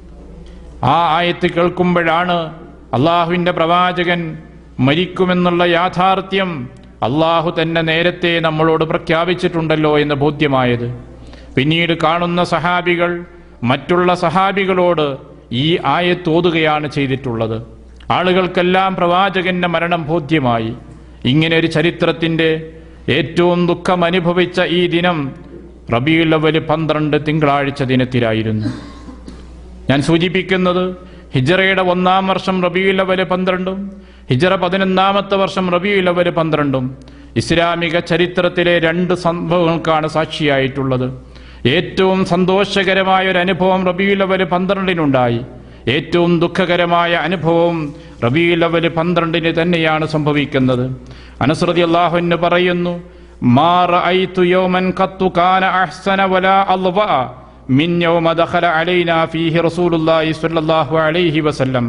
ആ ആയത്ത് കേൾക്കുമ്പോഴാണ് അള്ളാഹുവിൻ്റെ പ്രവാചകൻ മരിക്കുമെന്നുള്ള യാഥാർത്ഥ്യം അള്ളാഹു തന്നെ നേരത്തെ നമ്മളോട് പ്രഖ്യാപിച്ചിട്ടുണ്ടല്ലോ എന്ന് ബോധ്യമായത്. പിന്നീട് കാണുന്ന സഹാബികൾ മറ്റുള്ള സഹാബികളോട് ഈ ആയത്ത് ഓതുകയാണ് ചെയ്തിട്ടുള്ളത്. ആളുകൾക്കെല്ലാം പ്രവാചകന്റെ മരണം ബോധ്യമായി. ഇങ്ങനെ ഒരു ചരിത്രത്തിന്റെ ഏറ്റവും ദുഃഖം അനുഭവിച്ച ഈ ദിനം റബീഉൽ അവ്വൽ 12 തിങ്കളാഴ്ച ദിനത്തിലായിരുന്നു. ഞാൻ സൂചിപ്പിക്കുന്നത് ഹിജ്റയുടെ 1-ാം വർഷം റബീഉൽ അവ്വൽ 12, ഹിജ്റ 11-ാമത്തെ വർഷം റബീഉൽ അവ്വൽ 12 ഇസ്ലാമിക ചരിത്രത്തിലെ 2 സംഭവങ്ങൾക്കാണ് സാക്ഷിയായിട്ടുള്ളത്. ഏറ്റവും സന്തോഷകരമായ ഒരു അനുഭവം റബീഉൽ അവ്വൽ 12-നുണ്ടായി. ഏറ്റവും ദുഃഖകരമായ അനുഭവം റബീഉൽ അവ്വൽ 12-ന് തന്നെയാണ് സംഭവിക്കുന്നത്. അനസ് റളിയല്ലാഹു അൻഹു പറയുന്നു, മാ റഅയ്തു യൗമൻ ഖത്തു കാന അഹ്സന വലാ അൽവഅ മിൻ യൗമ ദഖല അലൈനാ ഫീഹി റസൂലുള്ളാഹി സ്വല്ലല്ലാഹു അലൈഹി വസല്ലം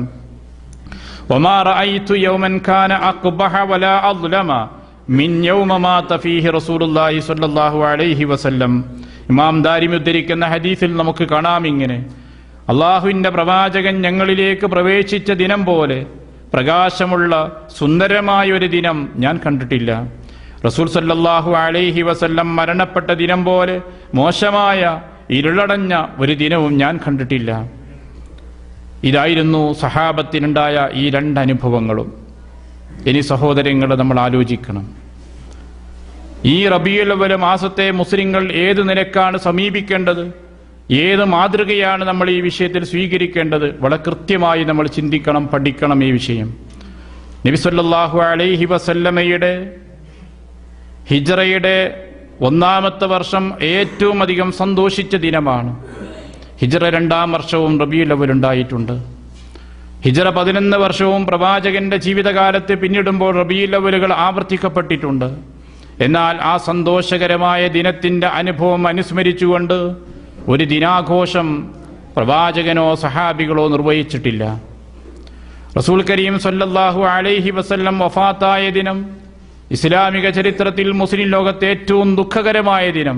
വമാ റഅയ്തു യൗമൻ കാന അഖ്ബഹ വലാ അദ്ലമ മിൻ യൗമ മാത ഫീഹി റസൂലുള്ളാഹി സ്വല്ലല്ലാഹു അലൈഹി വസല്ലം. ഇമാം ദാരിമി ഉദ്ധരിക്കുന്ന ഹദീസിൽ നമുക്ക് കാണാം ഇങ്ങനെ: അള്ളാഹുവിന്റെ പ്രവാചകൻ ഞങ്ങളിലേക്ക് പ്രവേശിച്ച ദിനം പോലെ പ്രകാശമുള്ള സുന്ദരമായ ഒരു ദിനം ഞാൻ കണ്ടിട്ടില്ല. റസൂൽ സല്ലല്ലാഹു അലൈഹി വസല്ലം മരണപ്പെട്ട ദിനം പോലെ മോശമായ ഇരുളടഞ്ഞ ഒരു ദിനവും ഞാൻ കണ്ടിട്ടില്ല. ഇതായിരുന്നു സഹാബത്തിനുണ്ടായ ഈ 2 അനുഭവങ്ങളും. ഇനി സഹോദരങ്ങളെ നമ്മൾ ആലോചിക്കണം, ഈ റബീഉൽ അവ്വൽ മാസത്തെ മുസ്ലിങ്ങൾ ഏത് നിലക്കാണ് സമീപിക്കേണ്ടത്, ഏത് മാതൃകയാണ് നമ്മൾ ഈ വിഷയത്തിൽ സ്വീകരിക്കേണ്ടത്? വളരെ കൃത്യമായി നമ്മൾ ചിന്തിക്കണം, പഠിക്കണം ഈ വിഷയം. നബി സല്ലല്ലാഹു അലൈഹി വസല്ലമയുടെ ഹിജ്റയുടെ 1-ാമത്തെ വർഷം ഏറ്റവും അധികം സന്തോഷിച്ച ദിനമാണ്. ഹിജ്റ 2-ാം വർഷവും റബീഉൽ അവ്വൽ ഉണ്ടായിട്ടുണ്ട്. ഹിജ്റ 11 വർഷവും പ്രവാചകന്റെ ജീവിതകാലത്ത് പിന്നിടുമ്പോൾ റബീഉൽ അവ്വലുകൾ ആവർത്തിക്കപ്പെട്ടിട്ടുണ്ട്. എന്നാൽ ആ സന്തോഷകരമായ ദിനത്തിന്റെ അനുഭവം അനുസ്മരിച്ചുകൊണ്ട് ഒരു ദിനാഘോഷം പ്രവാചകനോ സഹാബികളോ നിർവഹിച്ചിട്ടില്ല. റസൂൽ കരീം സല്ലല്ലാഹു അലൈഹി വസല്ലം വഫാത്തായ ദിനം ഇസ്ലാമിക ചരിത്രത്തിൽ മുസ്ലിം ലോകത്തെ ഏറ്റവും ദുഃഖകരമായ ദിനം.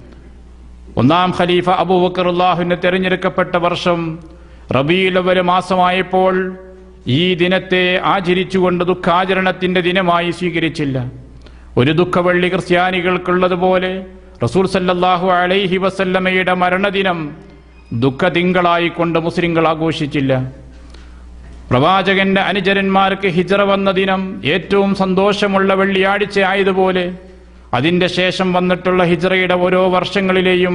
1-ാം ഖലീഫ അബൂബക്കർ റളിയല്ലാഹു അൻഹു തെരഞ്ഞെടുക്കപ്പെട്ട വർഷം റബീഉൽ അവ്വൽ മാസമായപ്പോൾ ഈ ദിനത്തെ ആചരിച്ചുകൊണ്ട് ദുഃഖാചരണത്തിന്റെ ദിനമായി സ്വീകരിച്ചില്ല. ഒരു ദുഃഖവെള്ളി ക്രിസ്ത്യാനികൾക്കുള്ളതുപോലെ റസൂൽ സല്ലല്ലാഹു അലൈഹി വസല്ലമയുടെ മരണദിനം ദുഃഖതിങ്കളായിക്കൊണ്ട് മുസ്ലിങ്ങൾ ആഘോഷിച്ചില്ല. പ്രവാചകന്റെ അനുചരന്മാർക്ക് ഹിജ്റ വന്ന ദിനം ഏറ്റവും സന്തോഷമുള്ള വെള്ളിയാഴ്ച ആയതുപോലെ അതിന്റെ ശേഷം വന്നിട്ടുള്ള ഹിജ്റയുടെ ഓരോ വർഷങ്ങളിലെയും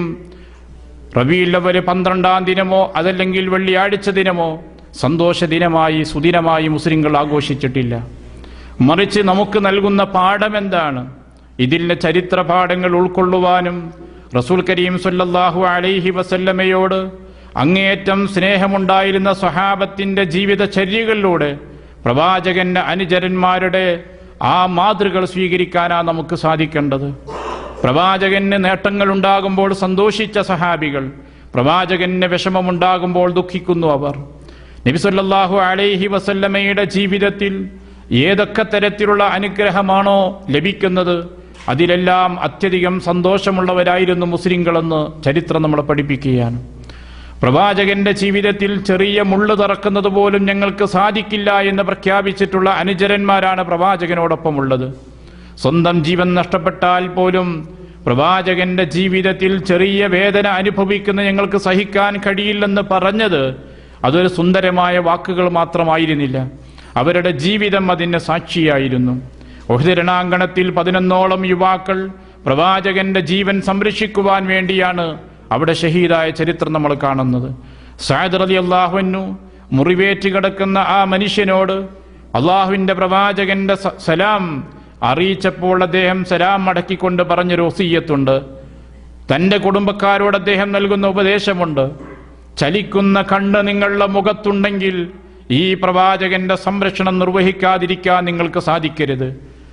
റബീഉൽ അവ്വൽ 12-ാം ദിനമോ അതല്ലെങ്കിൽ വെള്ളിയാഴ്ച ദിനമോ സന്തോഷ ദിനമായി സുദിനമായി മുസ്ലിങ്ങൾ ആഘോഷിച്ചിട്ടില്ല. മറിച്ച് നമുക്ക് നൽകുന്ന പാഠം എന്താണ്? ഇതിലെ ചരിത്ര പാഠങ്ങൾ ഉൾക്കൊള്ളുവാനും റസൂൽ കരീം സല്ലല്ലാഹു അലൈഹി വസല്ലമയോട് അങ്ങേയറ്റം സ്നേഹമുണ്ടായിരുന്ന സ്വഹാബത്തിന്റെ ജീവിതചര്യകളിലൂടെ പ്രവാചകന്റെ അനുചരന്മാരുടെ ആ മാതൃകൾ സ്വീകരിക്കാനാണ് നമുക്ക് സാധിക്കേണ്ടത്. പ്രവാചകന് നേട്ടങ്ങൾ ഉണ്ടാകുമ്പോൾ സന്തോഷിച്ച സഹാബികൾ, പ്രവാചകന് വിഷമമുണ്ടാകുമ്പോൾ ദുഃഖിക്കുന്നു അവർ. നബി സല്ലല്ലാഹു അലൈഹി വസല്ലമയുടെ ജീവിതത്തിൽ ഏതൊക്കെ തരത്തിലുള്ള അനുഗ്രഹമാണോ ലഭിക്കുന്നത് അതിലെല്ലാം അത്യധികം സന്തോഷമുള്ളവരായിരുന്നു മുസ്ലിങ്ങളെന്ന് ചരിത്രം നമ്മളെ പഠിപ്പിക്കുകയാണ്. പ്രവാചകന്റെ ജീവിതത്തിൽ ചെറിയ മുള്ളു തറക്കുന്നത് പോലും ഞങ്ങൾക്ക് സാധിക്കില്ല എന്ന് പ്രഖ്യാപിച്ചിട്ടുള്ള അനുചരന്മാരാണ് പ്രവാചകനോടൊപ്പം ഉള്ളത്. സ്വന്തം ജീവൻ നഷ്ടപ്പെട്ടാൽ പോലും പ്രവാചകന്റെ ജീവിതത്തിൽ ചെറിയ വേദന അനുഭവിക്കുന്ന ഞങ്ങൾക്ക് സഹിക്കാൻ കഴിയില്ലെന്ന് പറഞ്ഞത് അതൊരു സുന്ദരമായ വാക്കുകൾ മാത്രമായിരുന്നില്ല, അവരുടെ ജീവിതം അതിന് സാക്ഷിയായിരുന്നു. ഉഹദ് രണാങ്കണത്തിൽ 11ഓളം യുവാക്കൾ പ്രവാചകന്റെ ജീവൻ സംരക്ഷിക്കുവാൻ വേണ്ടിയാണ് അവിടെ ഷഹീദായ ചരിത്രം നമ്മൾ കാണുന്നത്. സഅദ് റളിയല്ലാഹു അൻഹു മുറിവേറ്റ് കിടക്കുന്ന ആ മനുഷ്യനോട് അള്ളാഹുവിന്റെ പ്രവാചകന്റെ സലാം അറിയിച്ചപ്പോൾ അദ്ദേഹം സലാം മടക്കിക്കൊണ്ട് പറഞ്ഞൊരു വസിയ്യത്തുണ്ട്. തന്റെ കുടുംബക്കാരോട് അദ്ദേഹം നൽകുന്ന ഉപദേശമുണ്ട്: ചലിക്കുന്ന കണ്ണ് നിങ്ങളുടെ മുഖത്തുണ്ടെങ്കിൽ ഈ പ്രവാചകന്റെ സംരക്ഷണം നിർവഹിക്കാതിരിക്കാൻ നിങ്ങൾക്ക് സാധിക്കരുത്.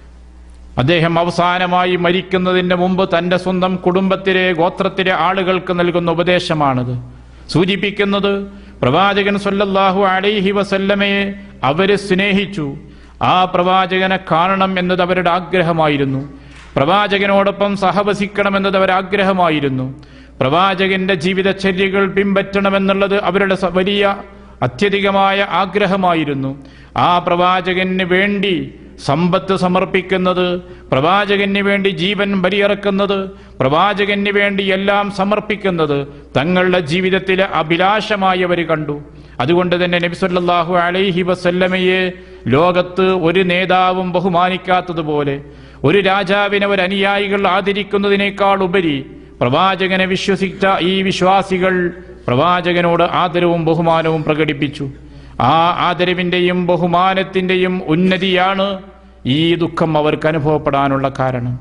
അദ്ദേഹം അവസാനമായി മരിക്കുന്നതിന് മുമ്പ് തന്റെ സ്വന്തം കുടുംബത്തിലെ ഗോത്രത്തിലെ ആളുകൾക്ക് നൽകുന്ന ഉപദേശമാണിത്. സൂചിപ്പിക്കുന്നത് പ്രവാചകൻ സല്ലല്ലാഹു അലൈഹി വസല്ലമയെ അവര് സ്നേഹിച്ചു. ആ പ്രവാചകനെ കാണണം എന്നത് അവരുടെ ആഗ്രഹമായിരുന്നു. പ്രവാചകനോടൊപ്പം സഹവസിക്കണമെന്നത് അവരുടെ ആഗ്രഹമായിരുന്നു. പ്രവാചകന്റെ ജീവിതചര്യകൾ പിൻപറ്റണമെന്നുള്ളത് അവരുടെ വലിയ അത്യധികമായ ആഗ്രഹമായിരുന്നു. ആ പ്രവാചകന് വേണ്ടി സമ്പത്ത് സമർപ്പിക്കുന്നത്, പ്രവാചകന് വേണ്ടി ജീവൻ ബലിയറക്കുന്നത്, പ്രവാചകന് വേണ്ടി എല്ലാം സമർപ്പിക്കുന്നത് തങ്ങളുടെ ജീവിതത്തിലെ അഭിലാഷമായി അവർ കണ്ടു. അതുകൊണ്ട് തന്നെ നബി സല്ലല്ലാഹു അലൈഹി വസല്ലമയെ ലോകത്ത് ഒരു നേതാവും ബഹുമാനിക്കാത്തതുപോലെ, ഒരു രാജാവിനെ ഒരു അനുയായികൾ ആദരിക്കുന്നതിനേക്കാൾ ഉപരി പ്രവാചകനെ വിശ്വസിച്ച ഈ വിശ്വാസികൾ പ്രവാചകനോട് ആദരവും ബഹുമാനവും പ്രകടിപ്പിച്ചു. ആ ആദരവിൻ്റെയും ബഹുമാനത്തിൻ്റെയും ഉന്നതിയാണ് ഈ ദുഃഖം അവർക്ക് അനുഭവപ്പെടാനുള്ള കാരണം.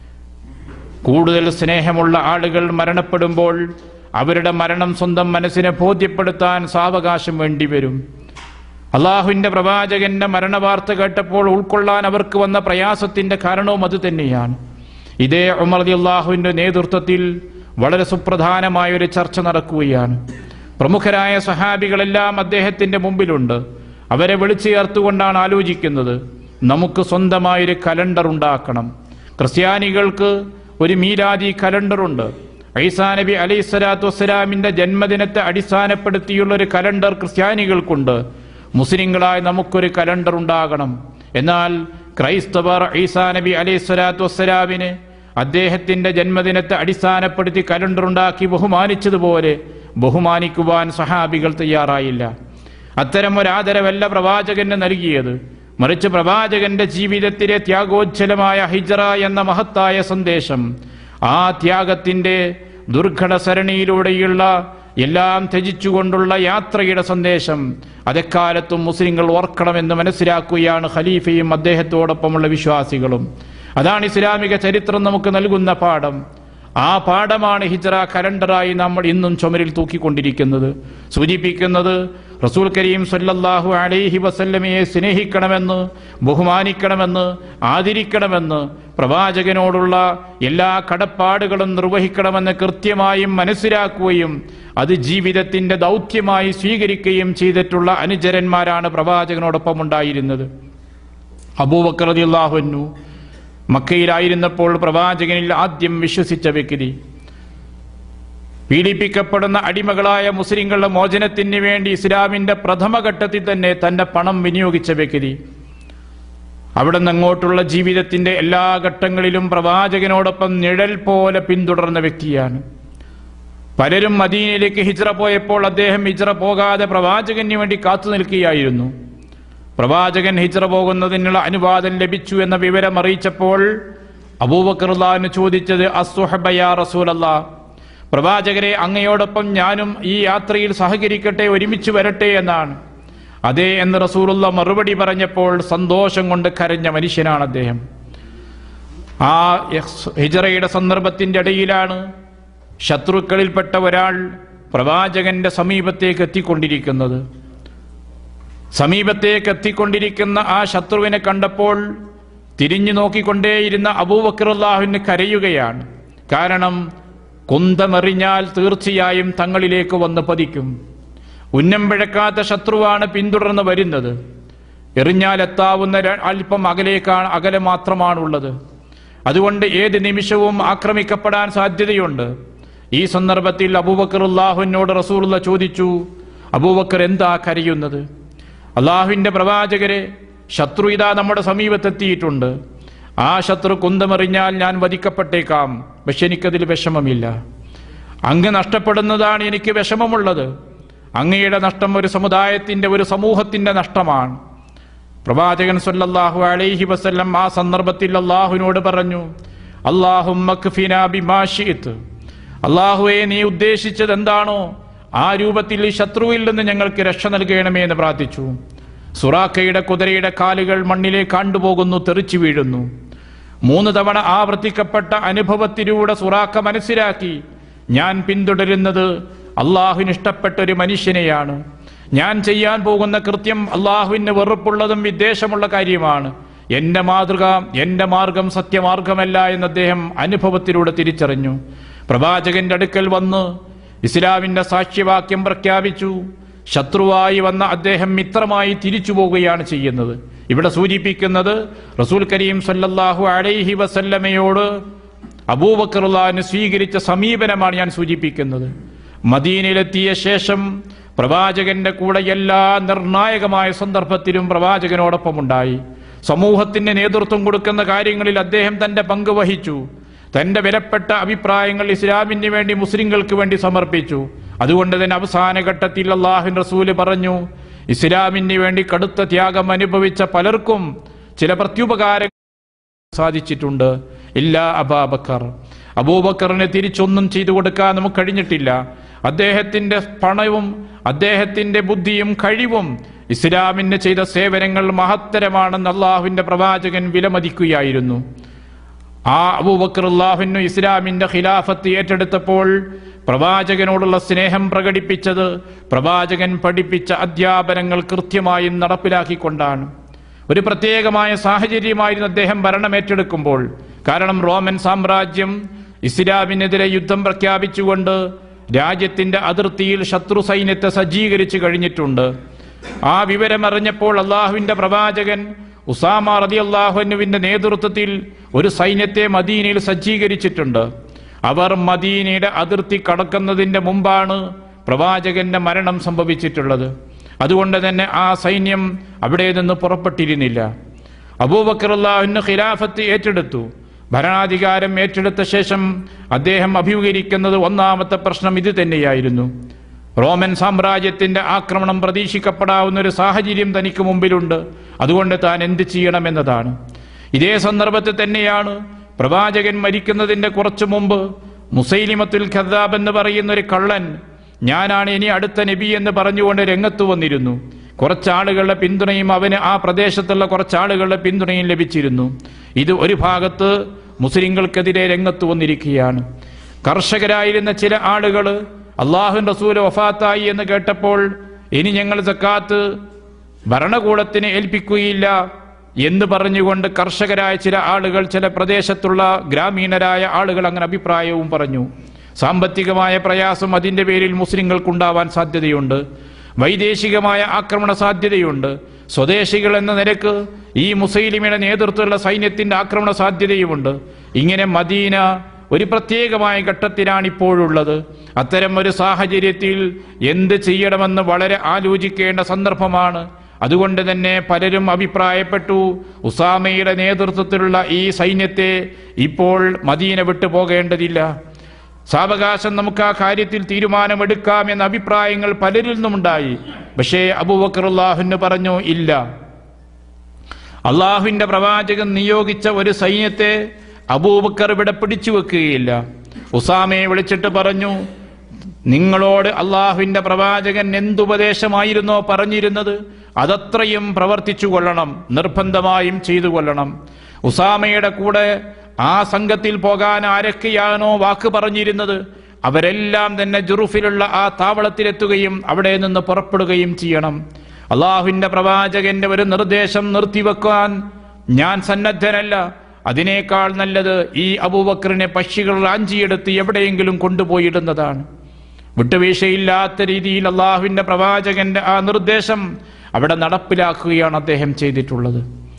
കൂടുതൽ സ്നേഹമുള്ള ആളുകൾ മരണപ്പെടുമ്പോൾ അവരുടെ മരണം സ്വന്തം മനസ്സിനെ ബോധ്യപ്പെടുത്താൻ സാവകാശം വേണ്ടിവരും. അള്ളാഹുവിൻ്റെ പ്രവാചകന്റെ മരണവാർത്ത കേട്ടപ്പോൾ ഉൾക്കൊള്ളാൻ അവർക്ക് വന്ന പ്രയാസത്തിന്റെ കാരണവും അത് തന്നെയാണ്. ഇതേ ഉമർ റളിയല്ലാഹുവിന്റെ നേതൃത്വത്തിൽ വളരെ സുപ്രധാനമായ ഒരു ചർച്ച നടക്കുകയാണ്. പ്രമുഖരായ സഹാബികളെല്ലാം അദ്ദേഹത്തിന്റെ മുമ്പിലുണ്ട്. അവരെ വിളിച്ചു ചേർത്തുകൊണ്ടാണ് ആലോചിക്കുന്നത്, നമുക്ക് സ്വന്തമായൊരു കലണ്ടർ ഉണ്ടാക്കണം. ക്രിസ്ത്യാനികൾക്ക് ഒരു മീലാദി കലണ്ടറുണ്ട്. ഈസാ നബി അലൈഹിസ്സലാത്തു വസ്സലാമിന്റെ ജന്മദിനത്തെ അടിസ്ഥാനപ്പെടുത്തിയുള്ള ഒരു കലണ്ടർ ക്രിസ്ത്യാനികൾക്കുണ്ട്. മുസ്ലിങ്ങളായി നമുക്കൊരു കലണ്ടർ ഉണ്ടാകണം. എന്നാൽ ക്രൈസ്തവർ ഈസാ നബി അലൈഹിസ്സലാത്തു വസ്സലാമിന് അദ്ദേഹത്തിന്റെ ജന്മദിനത്തെ അടിസ്ഥാനപ്പെടുത്തി കലണ്ടർ ഉണ്ടാക്കി ബഹുമാനിച്ചതുപോലെ ബഹുമാനിക്കുവാൻ സഹാബികൾ തയ്യാറായില്ല. അത്തരം ഒരാദരവല്ല പ്രവാചകന് നൽകിയത്. മറിച്ച് പ്രവാചകന്റെ ജീവിതത്തിലെ ത്യാഗോജ്ജലമായ ഹിജ്റ എന്ന മഹത്തായ സന്ദേശം, ആ ത്യാഗത്തിന്റെ ദുർഘട സരണിയിലൂടെയുള്ള എല്ലാം ത്യജിച്ചുകൊണ്ടുള്ള യാത്രയുടെ സന്ദേശം അതെക്കാലത്തും മുസ്ലിങ്ങൾ ഓർക്കണമെന്ന് മനസ്സിലാക്കുകയാണ് ഖലീഫയും അദ്ദേഹത്തോടൊപ്പമുള്ള വിശ്വാസികളും. അതാണ് ഇസ്ലാമിക ചരിത്രം നമുക്ക് നൽകുന്ന പാഠം. ആ പാഠമാണ് ഹിജ്റ കലണ്ടറായി നമ്മൾ ഇന്നും ചുമരിൽ തൂക്കിക്കൊണ്ടിരിക്കുന്നത്. സൂചിപ്പിക്കുന്നത് റസൂൽ കരീം സല്ലല്ലാഹു അലൈഹി വസല്ലമയെ സ്നേഹിക്കണമെന്ന്, ബഹുമാനിക്കണമെന്ന്, ആദരിക്കണമെന്ന്, പ്രവാചകനോടുള്ള എല്ലാ കടപ്പാടുകളും നിർവഹിക്കണമെന്ന് കൃത്യമായും മനസ്സിലാക്കുകയും അത് ജീവിതത്തിന്റെ ദൗത്യമായി സ്വീകരിക്കുകയും ചെയ്തിട്ടുള്ള അനുചരന്മാരാണ് പ്രവാചകനോടൊപ്പം ഉണ്ടായിരുന്നത്. അബൂബക്കർ റളിയല്ലാഹു അൻഹു മക്കയിലായിരുന്നപ്പോൾ പ്രവാചകനിൽ ആദ്യം വിശ്വസിച്ച വ്യക്തി, പീഡിപ്പിക്കപ്പെടുന്ന അടിമകളായ മുസ്ലിങ്ങളുടെ മോചനത്തിന് വേണ്ടി ഇസ്ലാമിന്റെ പ്രഥമഘട്ടത്തിൽ തന്നെ തന്റെ പണം വിനിയോഗിച്ച വ്യക്തി, അവിടെ നിന്ന് അങ്ങോട്ടുള്ള ജീവിതത്തിന്റെ എല്ലാ ഘട്ടങ്ങളിലും പ്രവാചകനോടൊപ്പം നിഴൽ പോലെ പിന്തുടർന്ന വ്യക്തിയാണ്. പലരും മദീനയിലേക്ക് ഹിജ്റ പോയപ്പോൾ അദ്ദേഹം ഹിജ്റ പോകാതെ പ്രവാചകന് വേണ്ടി കാത്തു നിൽക്കുകയായിരുന്നു. പ്രവാചകൻ ഹിജ്റ പോകുന്നതിനുള്ള അനുവാദം ലഭിച്ചു എന്ന വിവരം അറിയിച്ചപ്പോൾ അബൂബക്കർ റളിയല്ലാഹു അൻഹു ചോദിച്ചത്, അസ്സുഹബ യാ റസൂലല്ലാഹ്, പ്രവാചകരെ അങ്ങയോടൊപ്പം ഞാനും ഈ യാത്രയിൽ സഹകരിക്കട്ടെ, ഒരുമിച്ച് വരട്ടെ എന്നാണ്. അതേ എന്ന് റസൂലുള്ള മറുപടി പറഞ്ഞപ്പോൾ സന്തോഷം കൊണ്ട് കരഞ്ഞ മനുഷ്യനാണ് അദ്ദേഹം. ആ ഹിജ്റയുടെ സന്ദർഭത്തിന്റെ ഇടയിലാണ് ശത്രുക്കളിൽപ്പെട്ട ഒരാൾ പ്രവാചകന്റെ സമീപത്തേക്ക് എത്തിക്കൊണ്ടിരിക്കുന്നത്. സമീപത്തേക്ക് എത്തിക്കൊണ്ടിരിക്കുന്ന ആ ശത്രുവിനെ കണ്ടപ്പോൾ തിരിഞ്ഞു നോക്കിക്കൊണ്ടേയിരുന്ന അബൂബക്കർ റളിയല്ലാഹു അൻഹു കരയുകയാണ്. കാരണം കുന്തമെറിഞ്ഞാൽ തീർച്ചയായും തങ്ങളിലേക്ക് വന്ന് പതിക്കും. ഉന്നം പിഴക്കാത്ത ശത്രുവാണ് പിന്തുടർന്ന് വരുന്നത്. എറിഞ്ഞാൽ എത്താവുന്ന അല്പം അകലെ മാത്രമാണുള്ളത്. അതുകൊണ്ട് ഏത് നിമിഷവും ആക്രമിക്കപ്പെടാൻ സാധ്യതയുണ്ട്. ഈ സന്ദർഭത്തിൽ അബൂബക്കർ റളിയല്ലാഹു അൻഹുവിനോട് റസൂലുള്ള ചോദിച്ചു, അബൂബക്കർ എന്താ കരയുന്നത്? അള്ളാഹുവിന്റെ പ്രവാചകരെ, ശത്രു ഇതാ നമ്മുടെ സമീപത്തെത്തിയിട്ടുണ്ട്. ആ ശത്രു കുന്തമെറിഞ്ഞാൽ ഞാൻ വധിക്കപ്പെട്ടേക്കാം. പക്ഷെ എനിക്കതിൽ വിഷമമില്ല. അങ്ങ് നഷ്ടപ്പെടുന്നതാണ് എനിക്ക് വിഷമമുള്ളത്. അങ്ങയുടെ നഷ്ടം ഒരു സമുദായത്തിന്റെ, ഒരു സമൂഹത്തിന്റെ നഷ്ടമാണ്. പ്രവാചകൻ സല്ലല്ലാഹു അലൈഹി വസല്ലം ആ സന്ദർഭത്തിൽ അള്ളാഹുവിനോട് പറഞ്ഞു, അല്ലാഹുമ്മ ക്ഫിനാ ബിമാ ശിഅ്ത, അള്ളാഹുവേ നീ ഉദ്ദേശിച്ചത് എന്താണോ ആ രൂപത്തിൽ ഈ ശത്രുവിൽ നിന്ന് ഞങ്ങൾക്ക് രക്ഷ നൽകണമേ എന്ന് പ്രാർത്ഥിച്ചു. സുറാഖയുടെ കുതിരയുടെ കാലുകൾ മണ്ണിലേക്ക് കാണ്ടുപോകുന്നു, തെറിച്ചു വീഴുന്നു. 3 തവണ ആവർത്തിക്കപ്പെട്ട അനുഭവത്തിലൂടെ സുറാഖ മനസ്സിലാക്കി, ഞാൻ പിന്തുടരുന്നത് അള്ളാഹുവിന് ഇഷ്ടപ്പെട്ട ഒരു മനുഷ്യനെയാണ്. ഞാൻ ചെയ്യാൻ പോകുന്ന കൃത്യം അള്ളാഹുവിന് വെറുപ്പുള്ളതും വിദ്വേഷമുള്ള കാര്യമാണ്. എന്റെ മാതൃക, എന്റെ മാർഗം സത്യമാർഗമല്ല എന്ന് അദ്ദേഹം അനുഭവത്തിലൂടെ തിരിച്ചറിഞ്ഞു. പ്രവാചകന്റെ അടുക്കൽ വന്ന് ഇസ്ലാമിന്റെ സാക്ഷ്യവാക്യം പ്രഖ്യാപിച്ചു. ശത്രുവായി വന്ന അദ്ദേഹം മിത്രമായി തിരിച്ചു പോവുകയാണ് ചെയ്യുന്നത്. ഇവിടെ സൂചിപ്പിക്കുന്നത് റസൂൽ കരീം സല്ലല്ലാഹു അലൈഹി വസല്ലമയോട് അബൂബക്കർ റളിയല്ലാഹു അൻഹു സ്വീകരിച്ച സമീപനമാണ് ഞാൻ സൂചിപ്പിക്കുന്നത്. മദീനയിലെത്തിയ ശേഷം പ്രവാചകന്റെ കൂടെ എല്ലാ നിർണായകമായ സന്ദർഭത്തിലും പ്രവാചകനോടൊപ്പം ഉണ്ടായി. സമൂഹത്തിന് നേതൃത്വം കൊടുക്കുന്ന കാര്യങ്ങളിൽ അദ്ദേഹം തന്റെ പങ്ക് വഹിച്ചു. തന്റെ വിലപ്പെട്ട അഭിപ്രായങ്ങൾ ഇസ്ലാമിന് വേണ്ടി, മുസ്ലിങ്ങൾക്ക് വേണ്ടി സമർപ്പിച്ചു. അതുകൊണ്ട് തന്നെ അവസാന ഘട്ടത്തിൽ അല്ലാഹുവിന്റെ റസൂല് പറഞ്ഞു, ഇസ്ലാമിന് വേണ്ടി കടുത്ത ത്യാഗം അനുഭവിച്ച പലർക്കും ചില പ്രത്യുപകാരങ്ങൾ സാധിച്ചിട്ടുണ്ട്. ഇല്ല അബൂബക്കർ, അബൂബക്കറിന് തിരിച്ചൊന്നും ചെയ്തു കൊടുക്കാൻ നമുക്ക് കഴിഞ്ഞിട്ടില്ല. അദ്ദേഹത്തിന്റെ പണവും അദ്ദേഹത്തിന്റെ ബുദ്ധിയും കഴിവും ഇസ്ലാമിന് ചെയ്ത സേവനങ്ങൾ മഹത്തരമാണെന്ന് അള്ളാഹുവിന്റെ പ്രവാചകൻ വിലമതിക്കുകയായിരുന്നു. ആ അബൂബക്കർ അല്ലാഹുവിന് ഇസ്ലാമിന്റെ ഖിലാഫത്ത് ഏറ്റെടുത്തപ്പോൾ പ്രവാചകനോടുള്ള സ്നേഹം പ്രകടിപ്പിച്ചത് പ്രവാചകൻ പഠിപ്പിച്ച അധ്യാപനങ്ങൾ കൃത്യമായി നടപ്പിലാക്കിക്കൊണ്ടാണ്. ഒരു പ്രത്യേകമായ സാഹചര്യമായിരുന്നു അദ്ദേഹം ഭരണം ഏറ്റെടുക്കുമ്പോൾ. കാരണം റോമൻ സാമ്രാജ്യം ഇസ്ലാമിനെതിരെ യുദ്ധം പ്രഖ്യാപിച്ചുകൊണ്ട് രാജ്യത്തിന്റെ അതിർത്തിയിൽ ശത്രു സൈന്യത്തെ സജ്ജീകരിച്ചു കഴിഞ്ഞിട്ടുണ്ട്. ആ വിവരമറിഞ്ഞപ്പോൾ അള്ളാഹുവിന്റെ പ്രവാചകൻ ഉസാമ റളിയല്ലാഹു അൻഹുവിന്റെ നേതൃത്വത്തിൽ ഒരു സൈന്യത്തെ മദീനയിൽ സജ്ജീകരിച്ചിട്ടുണ്ട്. അവർ മദീനയുടെ അതിർത്തി കടക്കുന്നതിന്റെ മുമ്പാണ് പ്രവാചകന്റെ മരണം സംഭവിച്ചിട്ടുള്ളത്. അതുകൊണ്ട് തന്നെ ആ സൈന്യം അവിടെ നിന്ന് പുറപ്പെട്ടിരുന്നില്ല. അബൂബക്കർ റളിയല്ലാഹു ഖിലാഫത്ത് ഏറ്റെടുത്തു. ഭരണാധികാരം ഏറ്റെടുത്ത ശേഷം അദ്ദേഹം അഭിമുഖീകരിക്കുന്നത് ഒന്നാമത്തെ പ്രശ്നം ഇത് തന്നെയായിരുന്നു. റോമൻ സാമ്രാജ്യത്തിന്റെ ആക്രമണം പ്രതീക്ഷിക്കപ്പെടാവുന്ന ഒരു സാഹചര്യം തനിക്ക് മുമ്പിലുണ്ട്. അതുകൊണ്ട് താൻ എന്ത് ചെയ്യണമെന്നതാണ്. ഇതേ സന്ദർഭത്തിൽ തന്നെയാണ് പ്രവാചകൻ മരിക്കുന്നതിന്റെ കുറച്ചു മുമ്പ് മുസൈലിമത്തുൽ കദ്ദാബ് എന്ന് പറയുന്ന ഒരു കള്ളൻ ഞാനാണ് ഇനി അടുത്ത നബി എന്ന് പറഞ്ഞുകൊണ്ട് രംഗത്ത് വന്നിരുന്നു. കുറച്ചാളുകളുടെ പിന്തുണയും അവന് ആ പ്രദേശത്തുള്ള കുറച്ചാളുകളുടെ പിന്തുണയും ലഭിച്ചിരുന്നു. ഇത് ഒരു ഭാഗത്ത് മുസ്ലിങ്ങൾക്കെതിരെ രംഗത്ത് വന്നിരിക്കുകയാണ്. കർഷകരായിരുന്ന ചില ആളുകൾ അള്ളാഹുവിന്റെ റസൂൽ വഫാത്തായി എന്ന് കേട്ടപ്പോൾ ഇനി ഞങ്ങൾ സക്കാത്ത് ഭരണകൂടത്തിന് ഏൽപ്പിക്കുകയില്ല എന്ന് പറഞ്ഞുകൊണ്ട് കർഷകരായ ചില ആളുകൾ, ചില പ്രദേശത്തുള്ള ഗ്രാമീണരായ ആളുകൾ അങ്ങനെ അഭിപ്രായവും പറഞ്ഞു. സാമ്പത്തികമായ പ്രയാസം അതിന്റെ പേരിൽ മുസ്ലിങ്ങൾക്കുണ്ടാവാൻ സാധ്യതയുണ്ട്. വൈദേശികമായ ആക്രമണ സാധ്യതയുണ്ട്. സ്വദേശികൾ എന്ന നിലക്ക് ഈ മുസൈലിമയുടെ നേതൃത്വമുള്ള സൈന്യത്തിന്റെ ആക്രമണ സാധ്യതയുമുണ്ട്. ഇങ്ങനെ മദീന ഒരു പ്രത്യേകമായ ഘട്ടത്തിലാണ് ഇപ്പോഴുള്ളത്. അത്തരം ഒരു സാഹചര്യത്തിൽ എന്ത് ചെയ്യണമെന്ന് വളരെ ആലോചിക്കേണ്ട സന്ദർഭമാണ്. അതുകൊണ്ട് തന്നെ പലരും അഭിപ്രായപ്പെട്ടു, ഉസാമയുടെ നേതൃത്വത്തിലുള്ള ഈ സൈന്യത്തെ ഇപ്പോൾ മദീന വിട്ടു പോകേണ്ടതില്ല, സാവകാശം നമുക്ക് ആ കാര്യത്തിൽ തീരുമാനമെടുക്കാം എന്ന അഭിപ്രായങ്ങൾ പലരിൽ നിന്നുമുണ്ടായി. പക്ഷേ അബൂബക്കർ അല്ലാഹു പറഞ്ഞു, ഇല്ല, അള്ളാഹുവിന്റെ പ്രവാചകൻ നിയോഗിച്ച ഒരു സൈന്യത്തെ അബൂബക്കർ ഇവിടെ പിടിച്ചു വെക്കുകയില്ല. ഉസാമയെ വിളിച്ചിട്ട് പറഞ്ഞു, നിങ്ങളോട് അള്ളാഹുവിന്റെ പ്രവാചകൻ എന്തുപദേശമായിരുന്നോ പറഞ്ഞിരുന്നത് അതത്രയും പ്രവർത്തിച്ചു കൊള്ളണം, നിർബന്ധമായും ചെയ്തു കൊള്ളണം. ഉസാമയുടെ കൂടെ ആ സംഘത്തിൽ പോകാൻ ആരൊക്കെയാണോ വാക്ക് പറഞ്ഞിരുന്നത് അവരെല്ലാം തന്നെ ജുറുഫിലുള്ള ആ താവളത്തിലെത്തുകയും അവിടെ നിന്ന് പുറപ്പെടുകയും ചെയ്യണം. അള്ളാഹുവിന്റെ പ്രവാചകന്റെ ഒരു നിർദ്ദേശം നിർത്തിവെക്കാൻ ഞാൻ സന്നദ്ധനല്ല. അതിനേക്കാൾ നല്ലത് ഈ അബൂബക്കറിനെ പക്ഷികൾ റാഞ്ചിയെടുത്ത് എവിടെയെങ്കിലും കൊണ്ടുപോയിടുന്നതാണ്. വിട്ടുവീഴ്ചയില്ലാത്ത രീതിയിൽ അള്ളാഹുവിന്റെ പ്രവാചകന്റെ ആ നിർദ്ദേശം അവിടെ നടപ്പിലാക്കുകയാണ് അദ്ദേഹം ചെയ്തിട്ടുള്ളത്.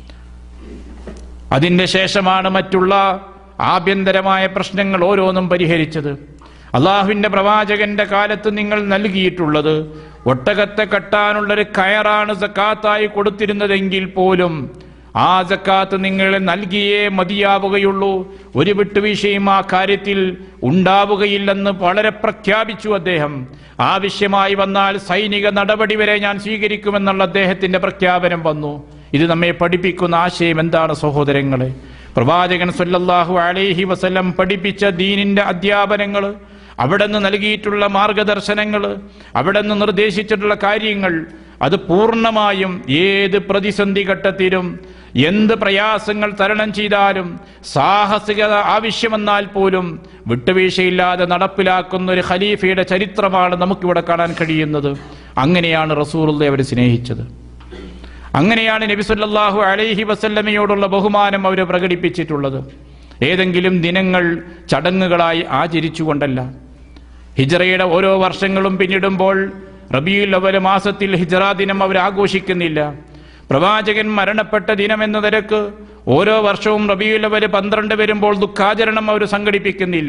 അതിന്റെ ശേഷമാണ് മറ്റുള്ള ആഭ്യന്തരമായ പ്രശ്നങ്ങൾ ഓരോന്നും പരിഹരിച്ചത്. അള്ളാഹുവിന്റെ പ്രവാചകന്റെ കാലത്ത് നിങ്ങൾ നൽകിയിട്ടുള്ളത് ഒട്ടകത്തെ കെട്ടാനുള്ളൊരു കയറാണ് സക്കാത്തായി കൊടുത്തിരുന്നതെങ്കിൽ പോലും ആ സക്കാത്ത് നിങ്ങൾ നൽകിയേ മതിയാവുകയുള്ളൂ, ഒരു വിട്ടുവീഴ്ചയും ആ കാര്യത്തിൽ ഉണ്ടാവുകയില്ലെന്ന് വളരെ പ്രഖ്യാപിച്ചു അദ്ദേഹം. ആവശ്യമായി വന്നാൽ സൈനിക നടപടി വരെ ഞാൻ സ്വീകരിക്കുമെന്നുള്ള അദ്ദേഹത്തിന്റെ പ്രഖ്യാപനം വന്നു. ഇത് നമ്മെ പഠിപ്പിക്കുന്ന ആശയം എന്താണ് സഹോദരങ്ങളെ? പ്രവാചകൻ സല്ലല്ലാഹു അലൈഹി വസല്ലം പഠിപ്പിച്ച ദീനിന്റെ അധ്യാപനങ്ങൾ, അവിടെ നിന്ന് നൽകിയിട്ടുള്ള മാർഗദർശനങ്ങൾ, അവിടെ നിന്ന് നിർദ്ദേശിച്ചിട്ടുള്ള കാര്യങ്ങൾ, അത് പൂർണ്ണമായും ഏത് പ്രതിസന്ധി ഘട്ടത്തിലും എന്ത് പ്രയാസങ്ങൾ തരണം ചെയ്താലും സാഹസികത ആവശ്യമെന്നാൽ പോലും വിട്ടുവീഴ്ചയില്ലാതെ നടപ്പിലാക്കുന്ന ഒരു ഖലീഫയുടെ ചരിത്രമാണ് നമുക്കിവിടെ കാണാൻ കഴിയുന്നത്. അങ്ങനെയാണ് റസൂലുള്ളാഹി അവർ സ്നേഹിച്ചത്. അങ്ങനെയാണ് നബി സല്ലല്ലാഹു അലൈഹി വസല്ലമയോടുള്ള ബഹുമാനം അവർ പ്രകടിപ്പിച്ചിട്ടുള്ളത്. ഏതെങ്കിലും ദിനങ്ങൾ ചടങ്ങുകളായി ആചരിച്ചുകൊണ്ടല്ല. ഹിജ്റയുടെ ഓരോ വർഷങ്ങളും പിന്നിടുമ്പോൾ റബീഉൽ അവ്വൽ മാസത്തിൽ ഹിജ്റ ദിനം അവർ ആഘോഷിക്കുന്നില്ല. പ്രവാചകൻ മരണപ്പെട്ട ദിനം എന്ന നിലക്ക് ഓരോ വർഷവും റബീഉൽ അവ്വൽ 12 വരുമ്പോൾ ദുഃഖാചരണം അവർ സംഘടിപ്പിക്കുന്നില്ല.